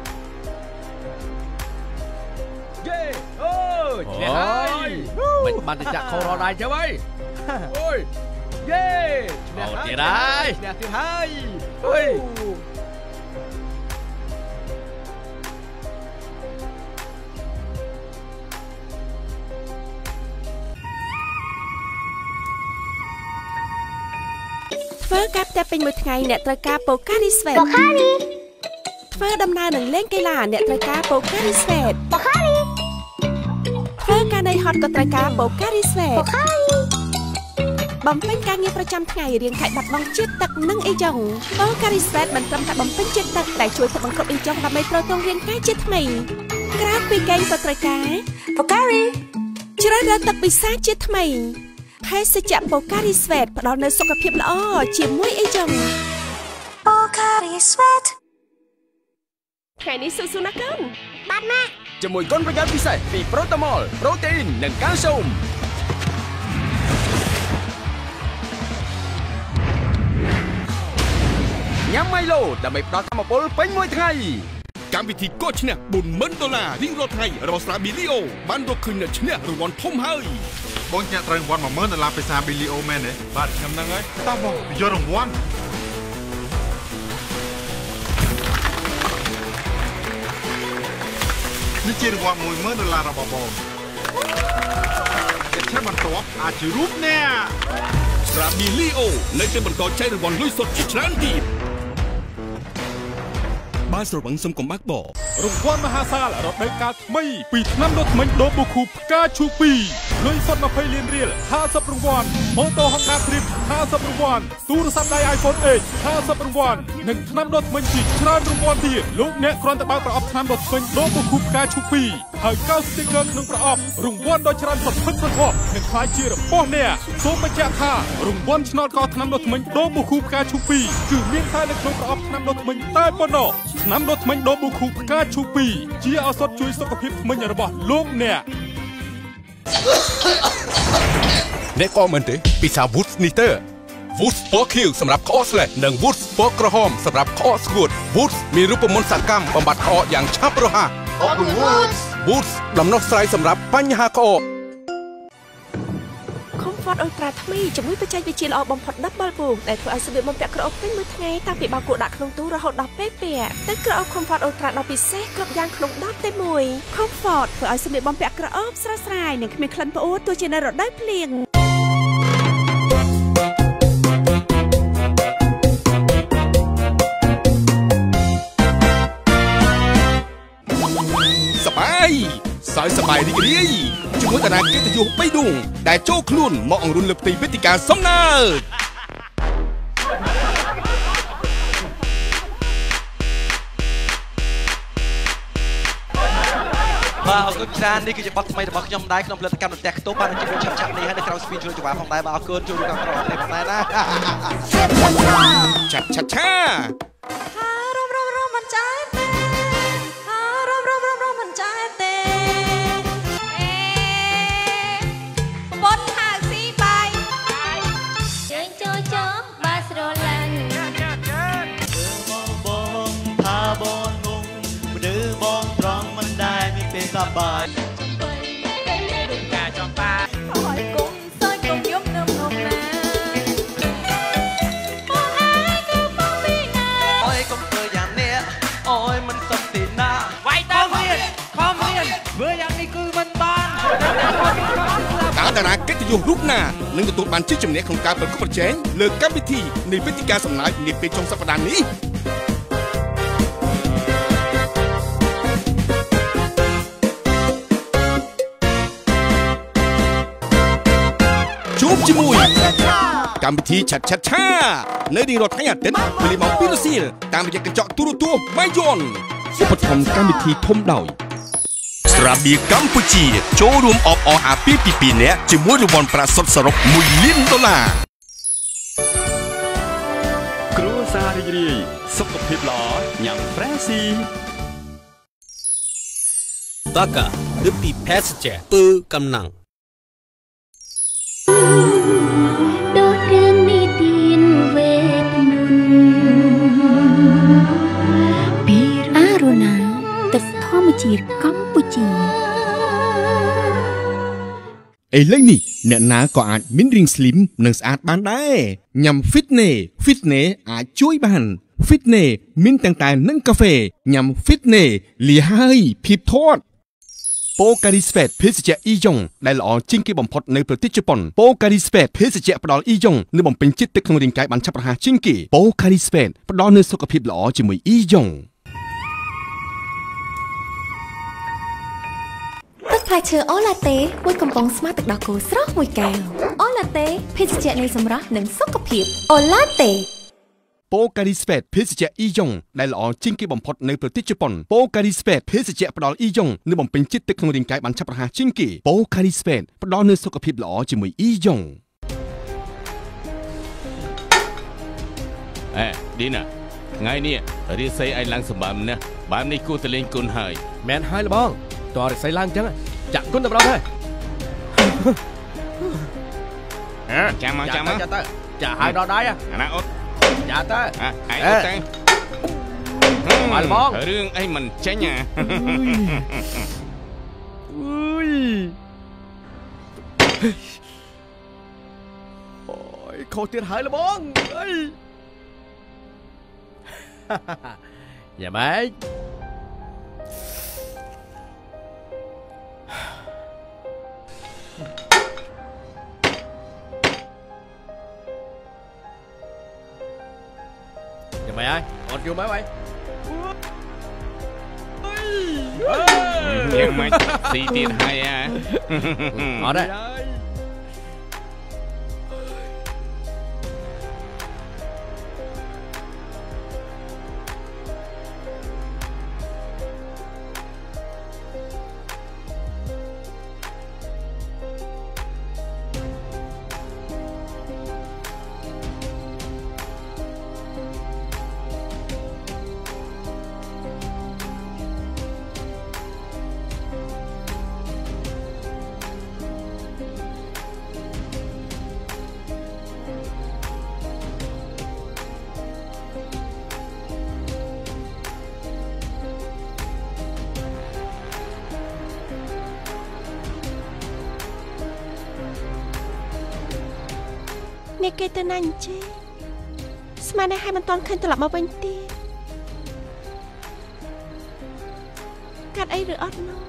Speaker 4: យេអូឆ្នេះហើយមិនបានទៅចាក់ខោរត់ដៃទៅហើយអូយយេឆ្នេះទៀតហើយឆ្នេះទៀតហើយអូយ
Speaker 3: ធ្វើការតែពេញមួយថ្ងៃអ្នកត្រូវការ Pocari Sweat ធ្វើដំណើរនឹងលេងកីឡាអ្នកត្រូវការ Pocari Sweat ធ្វើការនៅហត់ក៏ត្រូវការ Pocari Sweat បំពេញការងារប្រចាំថ្ងៃរាងកាយបាត់បង់ជាតិទឹកនិងអីចឹង Pocari Sweat មិនត្រឹមតែបំពេញជាតិទឹកតែជួយធ្វើបង្គ្រប់អីចឹងដើម្បីទ្រទ្រង់រាងកាយជាថ្មីក្រៅពីគេក៏ត្រូវការ Pocari ជ្រើសរើសទឹកពិសាជាថ្មីភេសជ្ជៈ Pocari Sweat ផ្ដល់នូវសុខភាពល្អជាមួយអីចឹង Pocari Sweat ថ្ងៃនេះស៊ូណាកូនបាទម៉ាក់
Speaker 2: ជាមួយគុណប្រយោជន៍ពិសេសពីប្រូតាម៉ុលប្រូតេអ៊ីននិងកាល់ស្យូមញ៉ាំ Milo ដើម្បីផ្ដល់ថាមពលពេញមួយថ្ងៃកម្មវិធីកោះឈ្នះ$40,000រៀងរាល់ថ្ងៃរបស់ស្រា Bilio បានរកឃើញអ្នកឈ្នះរង្វាន់ធំហើយ
Speaker 13: បងញ៉ាំត្រូវរង្វាន់$10,000ពីស្រា Bilio មែនទេបាទខ្ញុំហ្នឹងហើយតោះបងយករង្វាន់នេះជារង្វាន់$10,000របស់បងអ្នកឈ្នះបន្ទាប់អាចជារូបអ្នក
Speaker 2: ស្រា Bilio នៅតែបន្តចែករង្វាន់លុយសុទ្ធជាច្រើនទៀតបានស្រវឹងសុំកំបាក់ប
Speaker 8: រង្វាន់មហាសាលរដូវកាលថ្មីពីថ្នាំដុសធ្មេញដូបូខូផ្កាឈូ2លុយសុទ្ធ20លានរៀល50រង្វាន់ម៉ូតូ Honda Trip 50រង្វាន់ទូរស័ព្ទដៃ iPhone 8 50រង្វាន់និងថ្នាំដុសធ្មេញជាច្រើនរង្វាន់ទៀតលោកអ្នកគ្រាន់តែបើកប្រអប់ថ្នាំដុសធ្មេញដូបូខូផ្កាឈូ2ហើយកោស sticker ក្នុងប្រអប់រង្វាន់ដ៏ច្រើនប្រភេទប្រភពនិងខ្លាយជារបស់អ្នកសូមបញ្ជាក់ថារង្វាន់ឆ្នោតកោថ្នាំដុសធ្មេញដូបូខូផ្កាឈូ2គឺមានតែនៅក្នុងប្រអប់ថ្នាំដុសធ្មេញតែប៉ុណ្ណោះថ្នាំដុសធ្មេញដូបូខូផ្កាឈូ2ជាឱសថជួយសុខភាពធ្មេញរបស់លោកអ្នក
Speaker 2: អ្នកក៏មិនទេពិសា Wood Snitter Wood ពណ៌ខៀវសម្រាប់ក្អកស្លេះនិង Wood ពណ៌ក្រហមសម្រាប់ក្អកស្ងួត Wood មានរូបមន្តសកម្មបំបត្តិក្អកយ៉ាងឆាប់រហ័ស Wood ដំណោះស្រាយសម្រាប់បញ្ហាក្អក
Speaker 3: Comfort Ultra ថ្មីជាមួយបច្ចេកវិទ្យាល្អបំផុត Double Book ដែលធ្វើឲ្យសម្លៀកបំពាក់ក្រអូបពេញមួយថ្ងៃតាំងពីបោកគក់ដាក់ក្នុងទូរហូតដល់ពេលពាក់ទឹកក្រអូប Comfort Ultra ដ៏ពិសេសគ្រប់យ៉ាងក្នុងដបតែមួយ Comfort ធ្វើឲ្យសម្លៀកបំពាក់ក្រអូបស្រស់ស្រាយនិងគ្មានក្លិនផ្អួតទោះជានៅរដូវភ្លៀង
Speaker 2: សបាយសើចសប្បាយរីករាយជាមួយតារាកិត្តិយស3ដួងដែលចូលខ្លួនមកអង្រួនលើផ្ទៃវេទិកាសំណើ
Speaker 16: បាទអរគុណច្រើននេះគឺជាបទថ្មីរបស់ខ្ញុំដែរក្នុងផលិតកម្មរន្ទះខ្ទប់បានជិះឆាប់នេះហើយនៅក្រៅស្ពីនជួយចង្វាផងដែរបាទអរគុណជួយរួមកម្មប្រអប់នេះផងដែរណា
Speaker 2: ឆាឆា
Speaker 1: មិនចាទេមិនចាទេបនហៅស៊ីបាយជើងចូលចោបាស្រឡាញ់
Speaker 17: បងថាបងងងមនុស្សបងត្រង់មិនដែលមានពេលសប្បាយការចំបា
Speaker 1: អើយគុំសើចគុំយំនឹមនឹមណាបងអើយគឺបងពីណា
Speaker 16: អើយគុំធ្វើយ៉ាងនេះអើយមិនសុខទីណា
Speaker 17: វាយតើខំរៀនធ្វើយ៉ាងនេះគឺមិនបាន
Speaker 2: តារាកិត្តិយសរូបណានឹងទទួលបានជ័យជំនះក្នុងការប្រកួតប្រជែងលើកម្មវិធីនៃវេទិកាសំណើចនាពេលចុងសប្តាហ៍នេះជួបជាមួយកម្មវិធីឆាត់ឆាត់ឆានៅរៀងរាល់ថ្ងៃអាទិត្យវេលាម៉ោង 2 រសៀលតាមរយៈកញ្ចក់ទូរទស្សន៍ Mayon ឧបត្ថម្ភកម្មវិធីធំដោយស្រាបៀរកម្ពុជាចូលរួមអបអរអាពាហ៍ពិពាហ៍នាក់ជាមួយរង្វាន់ប្រាក់សុទ្ធសរុប$1 លាន
Speaker 8: គ្រួសាររីករាយសុខភាពល្អញ៉ាំហ្វ្រេស៊ី
Speaker 18: តាកាឬពីភេសជ្ជៈពើកំណាំង
Speaker 5: ដូចរឿងនីតិវេទមន្តពីអារុណាទឹកធម្មជាតិកម្ពុជា
Speaker 2: ឥឡូវនេះអ្នកណាក៏អាចមានរាងស្លីមនិងស្អាតបានដែរញ៉ាំ Fitness អាចជួយបាន Fitness មានទាំងតែនិងកាហ្វេញ៉ាំ Fitness លាហើយភាពធាត់ពោការីស្វេតភេសជ្ជៈអ៊ីយ៉ុងដែលល្អជាងគេបំផុតនៅប្រទេសជប៉ុនពោការីស្វេតភេសជ្ជៈផ្ដល់អ៊ីយ៉ុងនិងបំពេញជាតិទឹកក្នុងរាងកាយបានឆាប់រហ័សជាងគេពោការីស្វេតផ្ដល់នូវសុខភាពល្អជាមួយអ៊ីយ៉ុង
Speaker 5: ទឹកផ្លែឈើអូឡាតេមួយកំប៉ុងស្មើទឹកដោះគោស្រស់មួយកែវអូឡាតេភេសជ្ជៈនៃសម្រស់និងសុខភាពអូឡាតេ
Speaker 2: ពោការីស្វេតភេសជ្ជៈអ៊ីយ៉ុងដែលល្អជាងគេបំផុតនៅប្រទេសជប៉ុនពោការីស្វេតភេសជ្ជៈផ្ដល់អ៊ីយ៉ុងនិងបំពេញជាតិទឹកក្នុងរាងកាយបានឆាប់រហ័សជាងគេពោការីស្វេតផ្ដល់នូវសុខភាពល្អជាមួយអ៊ីយ៉ុង
Speaker 14: ឌីណាថ្ងៃនេះរាសីឯងឡើងសម្បើមណាស់បែបនេះគួរតែលេងគុណហើយ
Speaker 4: មែនហើយលបងតើរាសីឡើងអញ្ចឹងចាក់គុណទៅម្ដងហើយ
Speaker 14: ចាំមក
Speaker 4: ចាក់ទៅចាក់ឲ្យដល់ដៃ
Speaker 14: អាណាអត់
Speaker 4: ចាក់ទៅ
Speaker 14: ឯងអត់ទៅ
Speaker 4: ហើយលបង
Speaker 14: រឿងអីមិនចេញអើ
Speaker 4: យអូយខុសទៀតហើយលបងអីយ៉ាម៉េចយ៉ាងម៉េចហើយអត់យល់ម៉េច
Speaker 14: យ៉ាងម៉េចស៊ីទៀតហើយ
Speaker 4: អត់ទេ
Speaker 3: អ្នកគេទៅណាអញ្ចេះស្មានតែឲ្យមិនតន់ឃើញត្រឡប់មកវិញទេកាត់អីឬអត់នោះ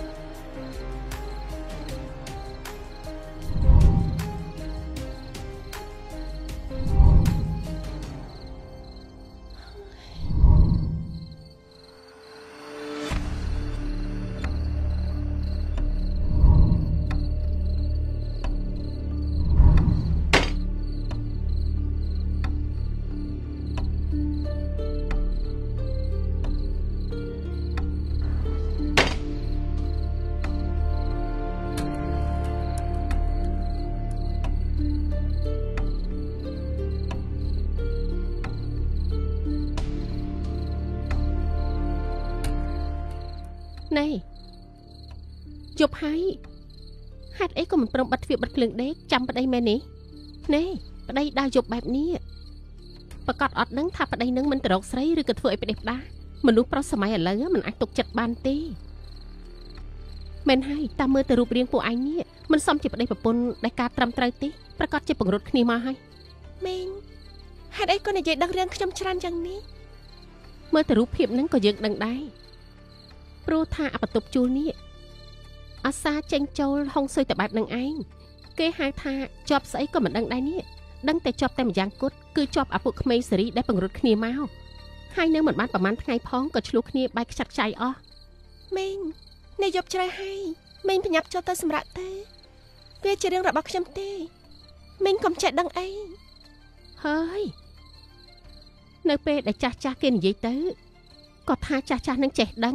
Speaker 3: ណែយប់ហើយហេតុអីក៏មិនព្រមបិទទ្វារបិទភ្លើងដេកចាំប្តីមែននេះណែប្តីដើរយប់បែបនេះប្រកាសអត់ដឹងថាប្តីនឹងមិនទៅរកស្រីឬក៏ធ្វើឲ្យប្តីផ្ដាស់មនុស្សប្រុសសម័យឥឡូវមិនអាចទុកចិត្តបានទេមែនហើយតាមមើលទៅរូបរាងពួកឯងនេះមិនសមជាប្តីប្រពន្ធដែលការត្រឹមត្រូវទេប្រកាសជាបង្រត់គ្នាមកហើយមីងហេតុអីក៏និយាយដឹងរឿងខ្ញុំច្រើនយ៉ាងនេះមើលទៅរូបភាពហ្នឹងក៏យើងដឹងដែរព្រោះថាអបតុបជួលនេះអាសាចេញចូលហុងស៊ុយតែបែបនឹងឯងគេហៅថាជាប់ស្អីក៏មិនដឹងដែរនេះដឹងតែជាប់តែម្យ៉ាងគត់គឺជាប់អាពួកក្មេងសេរីដែលបង្រត់គ្នាមកហើយនៅមិនបានប្រហែលថ្ងៃផងក៏ឆ្លោះគ្នាបែកខ្ចាត់ខ្ចាយអស់មីងនេះយប់ជ្រៅហើយមីងប្រញាប់ចូលទៅសម្រាប់ទេវាជារឿងរបស់ខ្ញុំទេមីងកុំចេះដឹងអីហើយនៅពេលដែលចាស់ចាស់គេនិយាយទៅក៏ថាចាស់ចាស់នឹងចេះដឹង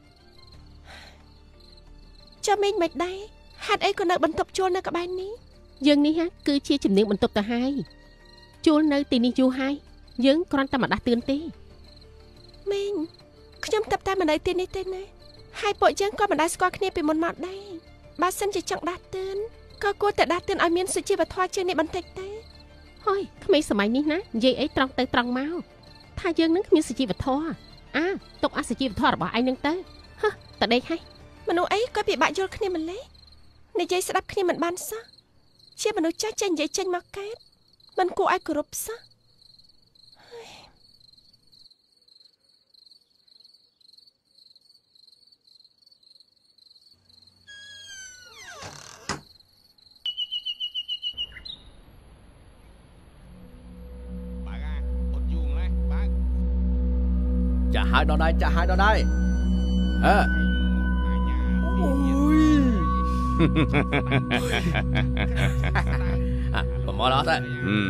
Speaker 3: ចាំមីងមិនដែរហេតុអីក៏នៅបន្ទប់ជួលនៅក្បែរនេះយើងនេះគឺជាជំនាញបន្ទប់ទៅហើយជួលនៅទីនេះយូរហើយយើងគ្រាន់តែមកដាស់តឿនទេមីងខ្ញុំតាប់តែមកនៅទីនេះទេណាហើយពួកយើងក៏មិនដែលស្គាល់គ្នាពីមុនមកដែរបើសិនជាចង់ដាស់តឿនក៏គួរតែដាស់តឿនឲ្យមានសុជីវធម៌ជាងនេះបន្តិចទេហើយក្មេងសម័យនេះណានិយាយអីត្រង់ទៅត្រង់មកថាយើងនឹងគ្មានសុជីវធម៌ទុកអសុជីវធម៌របស់ឯងនឹងទៅហ៎តដេកហើយមនុស្សអីក៏ពិបាកយល់គ្នាម្លេះនិយាយស្ដាប់គ្នាមិនបានសោះជាមនុស្សចាស់ចេះនិយាយចេញមកកើតមិនគួរឲ្យគោរពសោះ
Speaker 15: hai đó đây chả hai đó đây mò đó thôi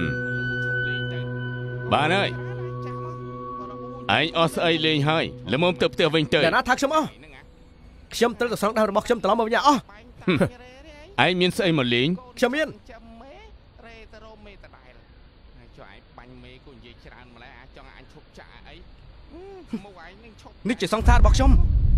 Speaker 14: bạn ơi anh ở đây lên hơi là mồm tập tiểu vinh tới
Speaker 15: để nó thắc xâm xâm tới sáng đào bọc xâm tới lắm nhà
Speaker 14: anh miên xây một lính
Speaker 15: xâm miên nít chỉ xong tha bọc xâm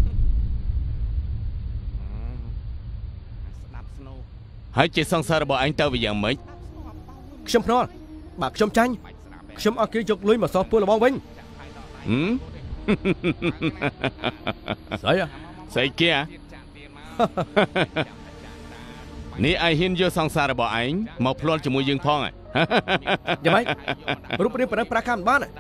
Speaker 14: hãy chỉ xong xa bỏ anh tao bây giờ mấy
Speaker 15: xâm nó bạc xâm tranh xâm ở kia chụp lưới mà sao pua là bóng vinh
Speaker 14: Sấy à? Sấy kia Ní ai hiên vô song xa ra bỏ anh Một plon cho mùi dương phong à
Speaker 15: Dạ mấy Rút đi bởi pra khám bán à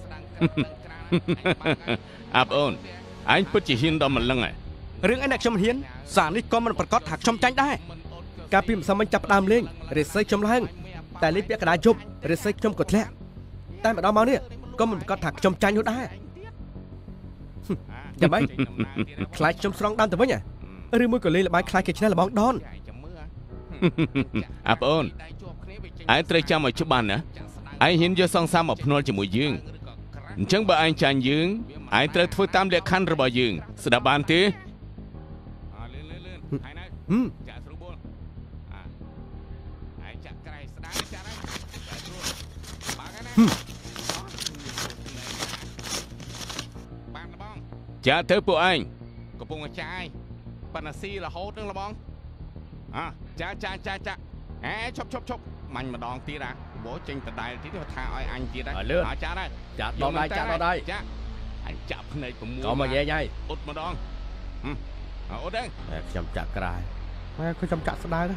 Speaker 14: Áp ơn Anh bất chỉ hiên đó mà lưng à
Speaker 15: Rương anh đặc xâm hiên Sản đi con mình bật cót hạc xâm tranh đây Cà phim sao mình chập đàm lên Rồi xây xâm lăng Tại lý biết cái đá chụp Rồi xây xâm cột lẹ Tại mà đó máu nè Con mình bật cót hạc xâm tranh nữa đây Dạ mấy Khai xâm srong đam từ với nhỉ Rương mùi của Lê là bài khai kịch này là bóng đón
Speaker 14: Áp ơn Anh trời chăm ở chút bàn nữa Anh hiên vô song xa một plon cho mùi dương Chẳng bởi anh chàng dương Anh trời thôi tam lệ khăn rồi bỏ dương Sẽ đã bàn thế Chả tới bộ anh Có bông ở chai Panasi là hốt nữa là bông Chả chọc Mạnh mà đòn tí ra Bố chênh tờ đài tí thì thả oi anh tí đấy Chả đây
Speaker 15: Chả đòn đây
Speaker 14: Anh chạp này cũng mua
Speaker 15: có mà ghé dây
Speaker 14: Út mà đòn Út đây
Speaker 15: Chăm chặt cái đài Mày có chăm chặt cái đài đó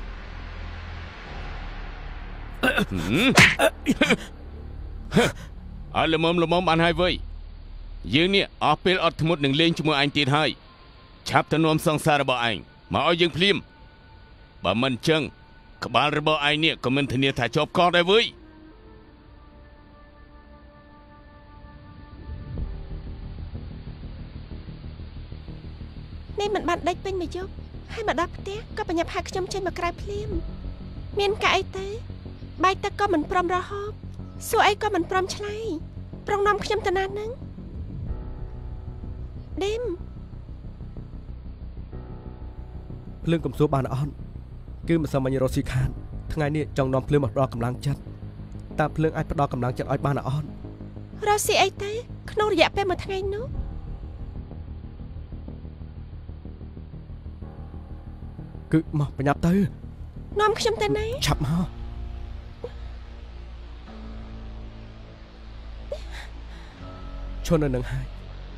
Speaker 14: Ở lùm ôm anh hai vơi Dương nè ở bên ở một đừng lên cho mua anh tiền hai Chạp thân ôm song xa ra bỏ anh Mà ở dương phim Bà mình chân Các bạn ra bỏ anh nè Còn mình thân nè thả chộp con đây với
Speaker 3: Nên mình bạn đếch bên mà giúp Hay mà đáp tiếc Có bà nhập hạt trong trên mà cài phim Miền cả ấy tế Bài ta có mình prom ra hộp Số ấy có mình prom chlai Prong nằm trong tân an nâng Đêm
Speaker 15: Lương cầm số bàn on Cứ mà sao mà như Rossi Khan Ngày này trong nóm lương mặc đo cầm lăng chất Ta lương ai bắt đo cầm lăng chất oi bàn on
Speaker 3: Rossi ấy tế Không dẹp em một ngày nữa
Speaker 15: Cứ mà phải nhập tới
Speaker 3: Nóm trong tân ấy
Speaker 15: Chậm hả Cho nên nâng hai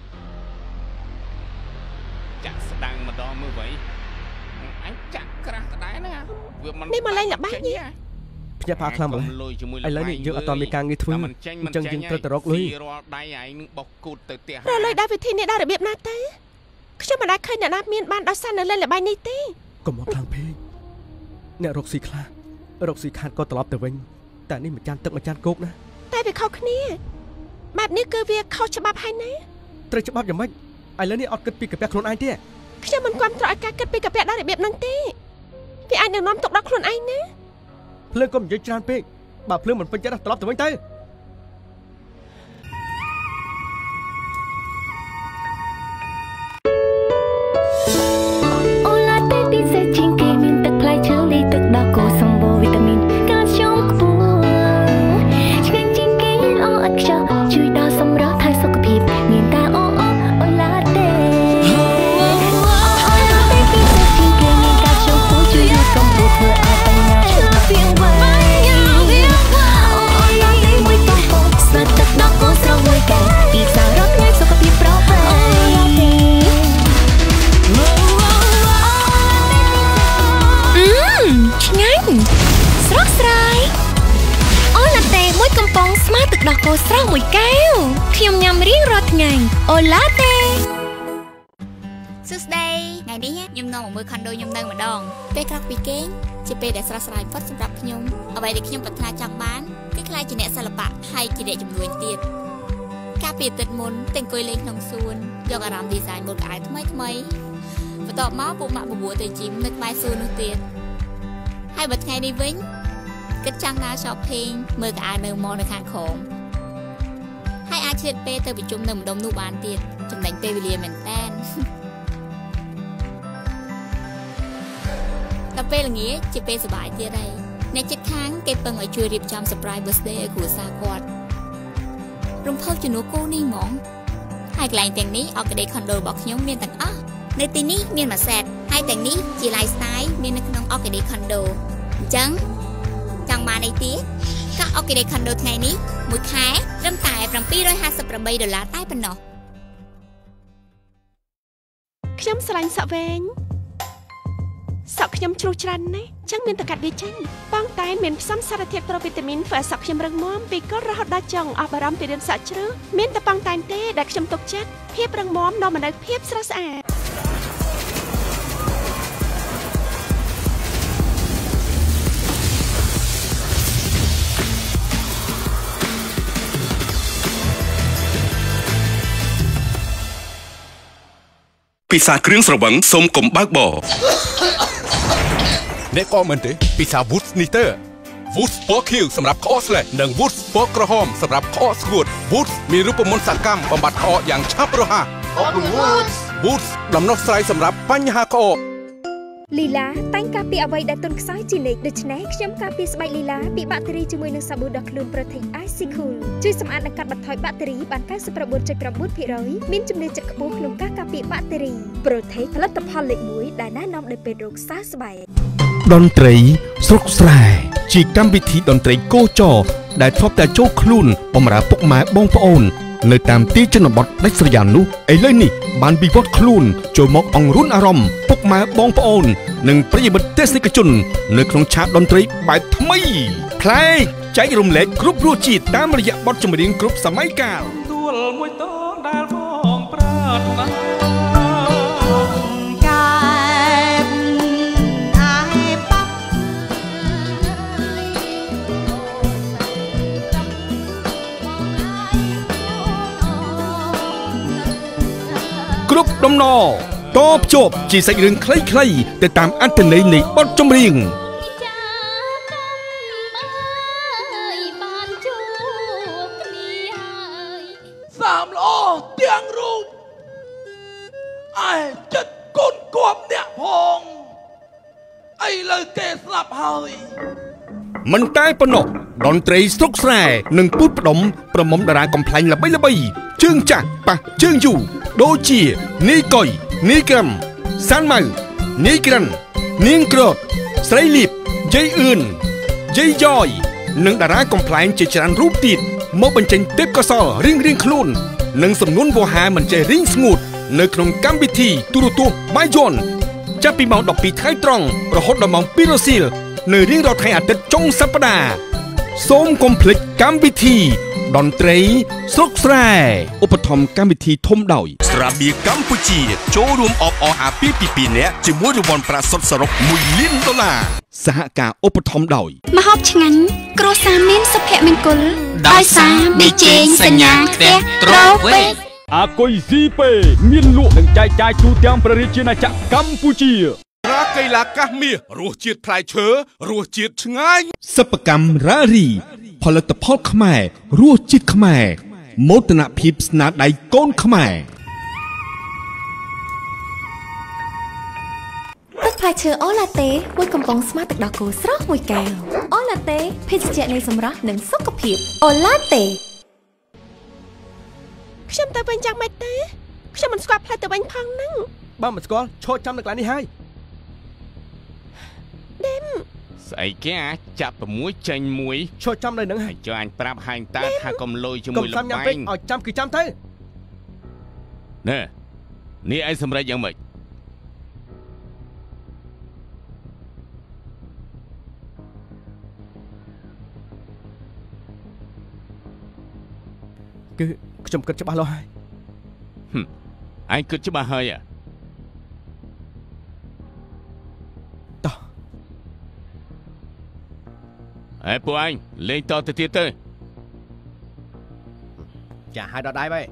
Speaker 14: Chả sẽ đang mà đo mưa vậy Anh chắc ra cái đáy nữa
Speaker 3: Nên mà lên là bác nhé
Speaker 15: Phía phá khăn mà lên Anh lấy này dương Atomica nghi thương Chân dương tơ tờ rốc lùi
Speaker 3: Rồi lời đá vì thi này đá được biệp nát tế Chứ mà đã khơi nè nát miên ban đó xa nè lên là bài này tế
Speaker 15: Còn một thằng phê Nè Roxy Khan Roxy Khan có tờ lọp tờ vinh Tại nên mà chan tức mà chan cốt nè
Speaker 3: Tại vì khâu khá nè Bạp ní cứ việc khâu cho bạp hai nè
Speaker 15: Trời cho bạp giống mấy Anh lấy này ọt kết pi cà bẹc khuôn anh thế
Speaker 3: Chứ mình quan trọng cả kết pi cà bẹc đó để biệp năng tế Vì anh đừng nóm tục đó khuôn anh nè
Speaker 15: Phương có một dây chan phê Bà Phương mình phân chất tờ lọp tờ vinh tế
Speaker 5: Đọc cô srong mùi kéo Khiêm nhằm riêng rọt ngày Ô lá tê
Speaker 19: Sus đây Ngày đi nhung nông một mưa khăn đôi nhung nâng mà đòn Bê khắc bí kén Chỉ bê để srong srong phát xâm rạp nhung Ở vậy để nhung bật thà chẳng bán Cái khai chỉ nẹ xa lập bạc Hay chỉ để chùm đuôi tiệt កាពីទឹកមុនតែអង្គុយលេងក្នុងសួនយកអារម្មណ៍ design ម៉ូដក្អែកថ្មីបន្ទាប់មកពួកម៉ាក់បបួរទៅជីមនៅក្បែរសួននោះទៀតហើយបើថ្ងៃនេះវិញគិតចង់ដើរ shopping មើលក្អែកនៅ mall នៅខាងក្រោមហើយអាចឆ្លៀតពេលទៅប្រជុំនៅម្ដុំនោះបានទៀតចំណេញពេលវេលាមែនតើដល់ពេលល្ងាចជាពេលសប្បាយទៀតហើយអ្នកជិតខាងគេពឹងឲ្យជួយរៀបចំ surprise birthday ឲ្យគ្រួសារគាត់រំភើបជំនួសគូនេះហ្មងហើយកន្លែងទាំងនេះអកដេ condo របស់ខ្ញុំមានទាំងអស់នៅទីនេះមានមួយ set ហើយទាំងនេះជា lifestyle មាននៅក្នុងអកដេ condo អញ្ចឹងចង់បានអីទៀតក៏អកដេ condo ថ្ងៃនេះមួយខែត្រឹមតែ$758តែប៉ុណ្ណោះ
Speaker 3: ខ្ញុំស្រឡាញ់សក់វែងសក់ខ្ញុំជ្រុះច្រើនណាស់ចឹងមានតែកាត់វាចេញបងតែនមានផ្សំសារធាតុប្រូវីតាមីនធ្វើឲ្យសក់ខ្ញុំរឹងមាំពីកូនរហូតដល់ចុងអស់បារម្ភពីរឿងសក់ជ្រៅមានតែបងតែនទេដែលខ្ញុំទុកចិត្តភាពរឹងមាំនាំមកនូវភាពស្រស់ស្អាត
Speaker 9: ពិសាគ្រឿងស្រវឹងសូមកុំបើកបរ
Speaker 8: អ្នកក៏មិនទេពិសា Woods នេះទៅ Woods ពណ៌ខៀវសម្រាប់ក្អកស្លេះនិង Woods ពណ៌ក្រហមសម្រាប់ក្អកស្ងួត Woods មានរូបមន្តសកម្មបំបត្តិក្អកយ៉ាងឆាប់រហ័ស Woods ដំណោះស្រាយសម្រាប់បញ្ហាក្អក
Speaker 5: លីឡាតែងការពារអ្វីដែលទន់ខ្សោយជានិច្ចដូច្នេះខ្ញុំការពារស្បែកលីឡាពីបាក់តេរីជាមួយនឹងសាប៊ូដ៏ខ្លួន Protein Ice Cool ជួយសម្អាតនិងកាត់បន្ថយបាក់តេរីបាន 99.9% មានជំនឿចិត្តខ្ពស់ក្នុងការការពារបាក់តេរី Protein ផលិតផលលេខ1ដែលណែនាំដោយពេទ្យរោគសើស្បែក
Speaker 2: តន្ត្រីស្រុកស្រែជាកម្មវិធីតន្ត្រីកោចរដែលធ្លាប់តែចូលខ្លួនបម្រើពុកម៉ែបងប្អូននៅតាមទីជនបទដាច់ស្រយាលនោះឥឡូវនេះបានវិវត្តខ្លួនចូលមកអង្រួនអារម្មណ៍ពុកម៉ែបងប្អូននិងប្រិយមិត្តទេសនិកជននៅក្នុងឆាកតន្ត្រីបែបថ្មីប្លែកចែករំលែកគ្រប់រសជាតិតាមរយៈបទចម្រៀងគ្រប់សម័យកាល
Speaker 17: ទួលមួយតងដែលបងប្រាថ្នា
Speaker 2: គ្រប់ដំណរតភ្ជាប់ជាសាច់រឿងខ្លីៗទៅតាមអត្ថន័យនៃបទចម្រៀង
Speaker 17: សាមល្អទាំងរូបឯចិត្តកូនគប់អ្នកផងឥឡូវគេស្លាប់ហើយ
Speaker 2: មិនតែប៉ុណ្ណោះតន្ត្រីស្រុកស្រែនិងពូតផ្ដុំប្រមុំតារាកំ pl ែងល្បីៗជើងចាស់ប៉ះជើងយូដូចជានីកុយនីក្រាំសាន់ម៉ៅនីក្រាន់នាងក្រតស្រីលៀបយាយអឿនយាយយ៉យនិងតារាកំ pl ែងជាច្រើនរូបទៀតមកបញ្ចេញទេពកោសលរៀងៗខ្លួននិងសំនួនវោហាមិនចេះរីងស្ងួតនៅក្នុងកម្មវិធីទូរទស្សន៍បាយ័នចាប់ពីម៉ោង 12 ថ្ងៃត្រង់រហូតដល់ម៉ោង 2 រសៀលនៅរៀងរាល់ថ្ងៃអាទិត្យចុងសប្តាហ៍សូមកុំភ្លេចកម្មវិធីតន្ត្រីស្រុកស្រែឧបត្ថម្ភកម្មវិធីធំដោយ
Speaker 9: ស្រាបៀរកម្ពុជាចូលរួមអបអរអាពាហ៍ពិពាហ៍អ្នកជាមួយរង្វាន់ប្រាក់សុទ្ធសរុប$1 លាន
Speaker 2: សហការឧបត្ថម្ភដោយ
Speaker 5: ម្ហូបឆ្ងាញ់គ្រួសារមានសុភមង្គលដោយសារមីជេងសញ្ញាផ្ទះត្រូវេ
Speaker 8: អាគុយស៊ីពេមានលក់និងចែកចាយទូទាំងព្រះរាជាណាចក្រកម្ពុជា
Speaker 2: រាកីឡាកាសមាសរសជាតិផ្លែឈើរសជាតិឆ្ងាញ់សិប្បកម្មរ៉ារីផលិតផលខ្មែររសជាតិខ្មែរមោទនភាពស្នាដៃកូនខ្មែរ
Speaker 5: ទឹកផ្លែឈើអូឡាតេមួយកំប៉ុងស្មើទឹកដោះគោស្រស់មួយកែវអូឡាតេភេសជ្ជៈនៃសម្រស់និងសុខភាពអូឡាតេ
Speaker 3: ខ្ញុំទៅវិញយ៉ាងម៉េចទេខ្ញុំមិនស្គាល់ផ្លូវទៅវិញផងហ្នឹង
Speaker 4: បើមិនស្គាល់ឈរចាំនៅកន្លែងនេះហើយ
Speaker 3: ដេម
Speaker 14: ស្អីគេអាចចាប់6ចេញ1
Speaker 4: ឈរចាំនៅនឹងហើយ
Speaker 14: ចុះអញប្រាប់ហាញតាថាកុំលុយជាមួយលំបែង
Speaker 4: ឲ្យចាំគឺចាំទៅ
Speaker 14: ណែនេះឯងសម្រេចយ៉ាងម៉េច
Speaker 4: គឺខ្ញុំគិតច្បាស់លាស់ហើយ
Speaker 14: អញគិតច្បាស់ហើយ
Speaker 4: តោះ
Speaker 14: ពួកអញលេងតទៅទៀតទៅ
Speaker 15: ចាឲ្យដល់ដៃបែ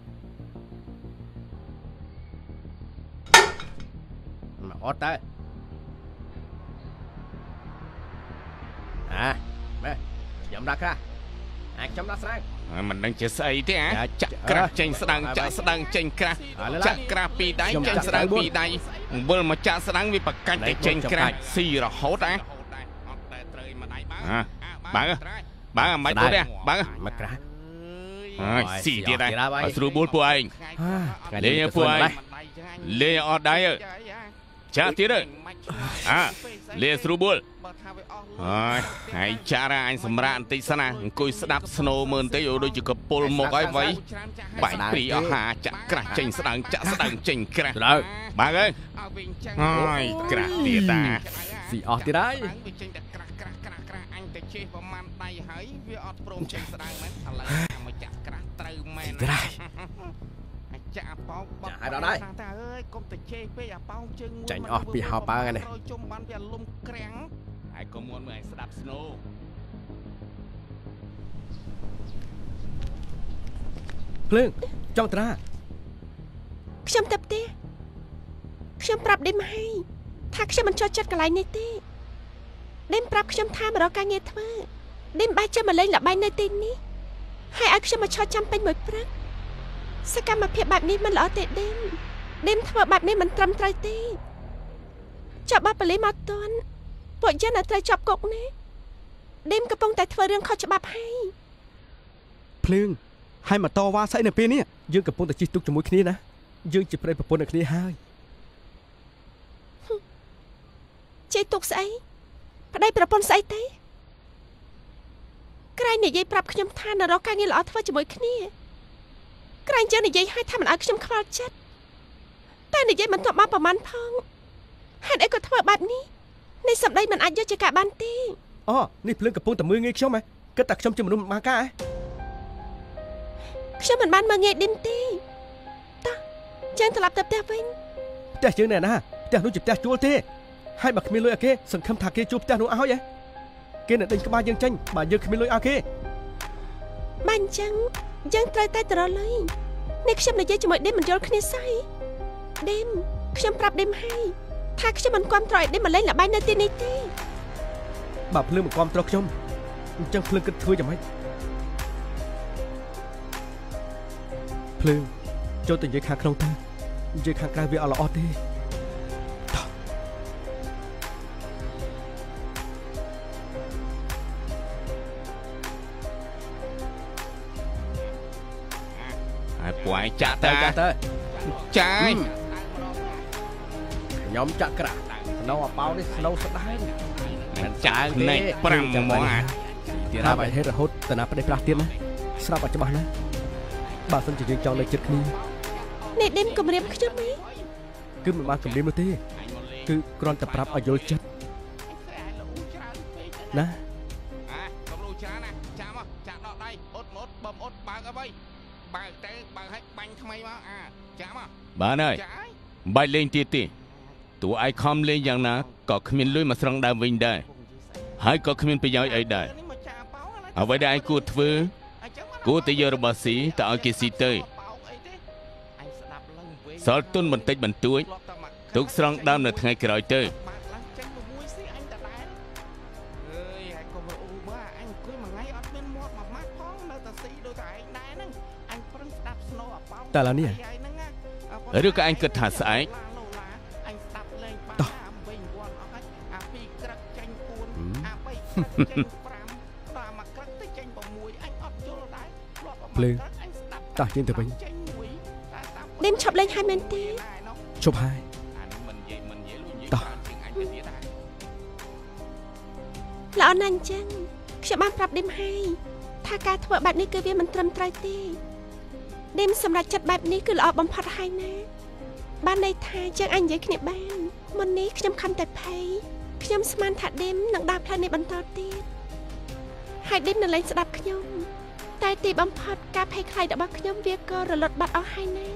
Speaker 15: មកអត់តើបែខ្ញុំដាក់ក្រាស់ខ្ញុំដាក់ស្រាំង
Speaker 14: មិនដឹងជាស្អីទេចាក់ក្រាស់ចេញស្ដាំងចាក់ស្ដាំងចេញក្រាស់ចាក់ក្រាស់ពីដៃចេញស្ដាំងពីដៃវិលមកចាក់ស្ដាំងវាប្រកាច់តែចេញក្រាស់ស៊ីរហូតបើមិនទៅទេបើ
Speaker 15: មកក្រាស់
Speaker 14: ស៊ីទៀតដែរស្រួលបួលពួកឯងលេងពួកឯងលេងអត់ដៃចាក់ទៀតលេងស្រួលបួលហើយចារ៉ាអញសម្រាកបន្តិចសិនណាអង្គុយស្ដាប់ស្នូមើលបន្តិចដូចជាកពុលមកហើយវៃបែកព្រីអស់ហាចាក់ក្រាស់ចេញស្ដាំងចាក់ស្ដាំងចេញក្រាស់បើអើយហើយក្រាស់ទៀតតា
Speaker 15: ស៊ីអស់ទៀតហើយ
Speaker 14: អញទៅជេះប្រមាណដៃហើយវាអត់ព្រមចេញស្ដាំងមែនឥឡូវមកចាក់ក្រាស់ត្រូវមែនចាក់អាប៉ោងបត់
Speaker 15: ដល់ហើយ
Speaker 14: តាអើយកុំទៅជេះពេកអាប៉ោងជើងមួយ
Speaker 15: ចាញ់អស់ពីហោប៉ើហ្នឹង
Speaker 14: ជុំបានវាលំក្រាំងហើយកុំមុនមើលឯងស្ដាប់ស្នូ
Speaker 15: ភ្លើងចង់ត្រា
Speaker 1: ខ្ញុំទៅផ្ទះខ្ញុំប្រាប់ដេមហើយថាខ្ញុំមិនចូលចិត្តកន្លែងនេះទេដេមប្រាប់ខ្ញុំថាមករកការងារធ្វើដេមបែរចេញមកលេងល្បែងនៅទីនេះហើយឲ្យខ្ញុំមកឈរចាំពេញមួយព្រឹកសកម្មភាពបែបនេះមិនល្អទេដេមធ្វើបែបនេះមិនត្រឹមត្រូវទេចាប់បាត់ប៉ូលីសមកតន់ពួកយើងនៅត្រូវចាប់គុកណាដេមកំពុងតែធ្វើរឿងខុសច្បាប់ហើយ
Speaker 15: ភ្លើងហើយមកតវ៉ាស្អីនៅពេលនេះយើងកំពុងតែជិះទូកជាមួយគ្នាណាយើងជាប្រិយប្រពន្ធនឹងគ្នាហើយ
Speaker 1: ជិះទូកស្អីប្តីប្រពន្ធស្អីទេក្រែងនិយាយប្រាប់ខ្ញុំថានៅរកការងារល្អធ្វើជាមួយគ្នាក្រែងយើងនិយាយឲ្យថាមិនឲ្យខ្ញុំខ្វល់ចិត្តតែនិយាយមិនទាន់បានប្រមាណផងហេតុអីក៏ធ្វើបែបនេះនេះសម្ដីមិនអាចយកជាការបានទេ
Speaker 15: អូនេះភ្លើងកំពុងតែមើលងាយខ្ញុំហ៎គិតថាខ្ញុំជាមនុស្សមិនបានការហ៎
Speaker 1: ខ្ញុំមិនបានមើលងាយឌិនទេតោះយើងត្រឡប់ទៅផ្ទះវិញ
Speaker 15: ផ្ទះយើងណែណាផ្ទះនោះជាផ្ទះជួលទេហើយបើគ្មានលុយឲ្យគេសង្ឃឹមថាគេជួលផ្ទះនោះឲ្យហ៎គេនឹងដេញក្បាលយើងចេញបើយើងគ្មានលុយឲ្យគេ
Speaker 1: បានអញ្ចឹងយើងត្រូវតែទៅរកលុយនេះខ្ញុំនិយាយជាមួយឌិមមិនយល់គ្នាសោះឌិមខ្ញុំប្រាប់ឌិមហើយថាខ្ញុំមិនគ្រប់ត្រឲ្យឌិមមកលេងល្បែងនៅទីនេះទេ
Speaker 15: បើភ្លើងមិនគ្រប់ត្រខ្ញុំអញ្ចឹងភ្លើងគិតធ្វើយ៉ាងម៉េចភ្លើងចូលទៅនិយាយខាងក្នុងទៅនិយាយខាងក្រៅវាអត់ល្អទេ
Speaker 14: ហើយពួកឯងចាក់ទៅចាយ
Speaker 15: ខ្ញុំចាក់ក្រាស់នៅអាប៉ោនេះស្នូស្ដាយ
Speaker 14: មិនចាក់នេះ5ហ្មង
Speaker 15: ទៀតហើយហេតុរហូតតាណាប្តីប្រាស់ទៀតណាស្រាប់ឲ្យច្បាស់ណាបើសិនជាយើងចង់នៅជិតគ្នា
Speaker 1: នេះដេមគម្រាមខ្ញុំទេ
Speaker 15: គឺមិនបានគម្រាមនោះទេគឺគ្រាន់តែប្រាប់ឲ្យយល់ចិត្តណា
Speaker 14: កំលូច្រើនណាចាំមកចាក់ដកដៃអត់មកបំអត់បើកអ្វីបើកទៅបើកឲ្យបាញ់ថ្មីមកចាំមកបានហើយបាច់លេងទៀតទេតួឯខំលេងយ៉ាងណាក៏គ្មានលុយមកស្រង់ដើមវិញដែរហើយក៏គ្មានប្រយោជន៍អីដែរអ្វីដែលឯងគួរធ្វើគួរតែយករបស់ស៊ីទៅឲ្យគេស៊ីទៅសល់ទុនបន្តិចបន្តួចទុកស្រង់ដើមនៅថ្ងៃក្រោយទៅ
Speaker 15: តែឡើយនេះ
Speaker 14: ឬក៏អញគិតថាស្អែក
Speaker 15: តោះភ្លើងតោះយើងទៅវិញ
Speaker 1: ដេមឈប់លេងហើយមែនទេ
Speaker 15: ឈប់ហើយតោះ
Speaker 1: ល្អណាស់អញ្ចឹងខ្ញុំបានប្រាប់ដេមហើយថាការធ្វើបែបនេះគឺវាមិនត្រឹមត្រូវទេដេមសម្រាប់ចិត្តបែបនេះគឺល្អបំផុតហើយណាបានន័យថាយើងអាចនិយាយគ្នាបានមុននេះខ្ញុំខំតែភ័យខ្ញុំស្មានថាដេមនឹងដើរផ្លូវនេះបន្តទៀតហើយដេមនៅលេងស្ដាប់ខ្ញុំតែទីបំផុតការភ័យខ្លាចរបស់ខ្ញុំវាក៏រលត់បាត់អស់ហើយណា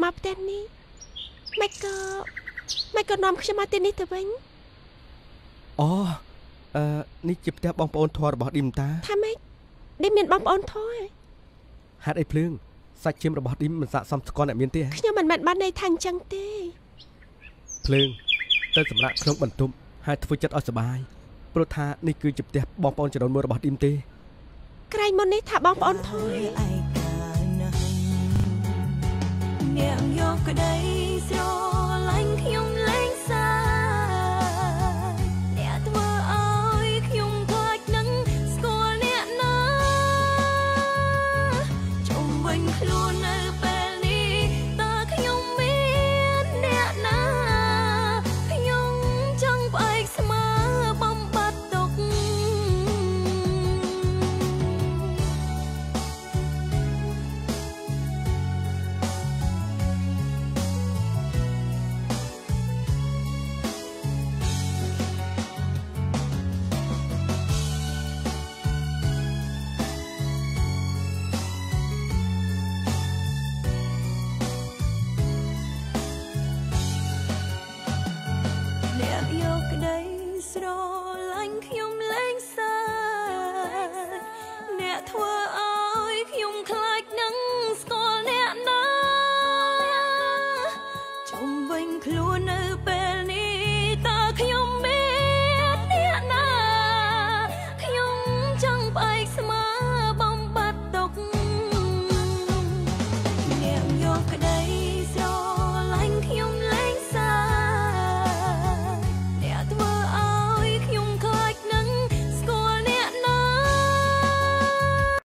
Speaker 3: មកផ្ទះនេះមិនក៏នាំខ្ញុំមកទីនេះទៅវិញ
Speaker 4: អូនេះជាផ្ទះបងប្អូនធွာរបស់ឌីមតា
Speaker 3: ថាម៉េចឌីមមានបងប្អូនធွာ
Speaker 4: ហេតុអីភ្លើងសាច់ឈាមរបស់ឌីមមិនស័ក្តិសមស្គាល់អ្នកមានទេ
Speaker 3: ខ្ញុំមិនមែនបានន័យថាអញ្ចឹងទេ
Speaker 4: ភ្លើងទៅសម្រាប់ក្នុងបន្ទប់ហើយធ្វើចិត្តឲ្យសប្បាយព្រោះថានេះគឺជាផ្ទះបងប្អូនចំនួន1របស់ឌីមទេ
Speaker 3: ក្រែងមុននេះថាបងប្អូនធွာ
Speaker 1: អ្នកយកក្តីស្រ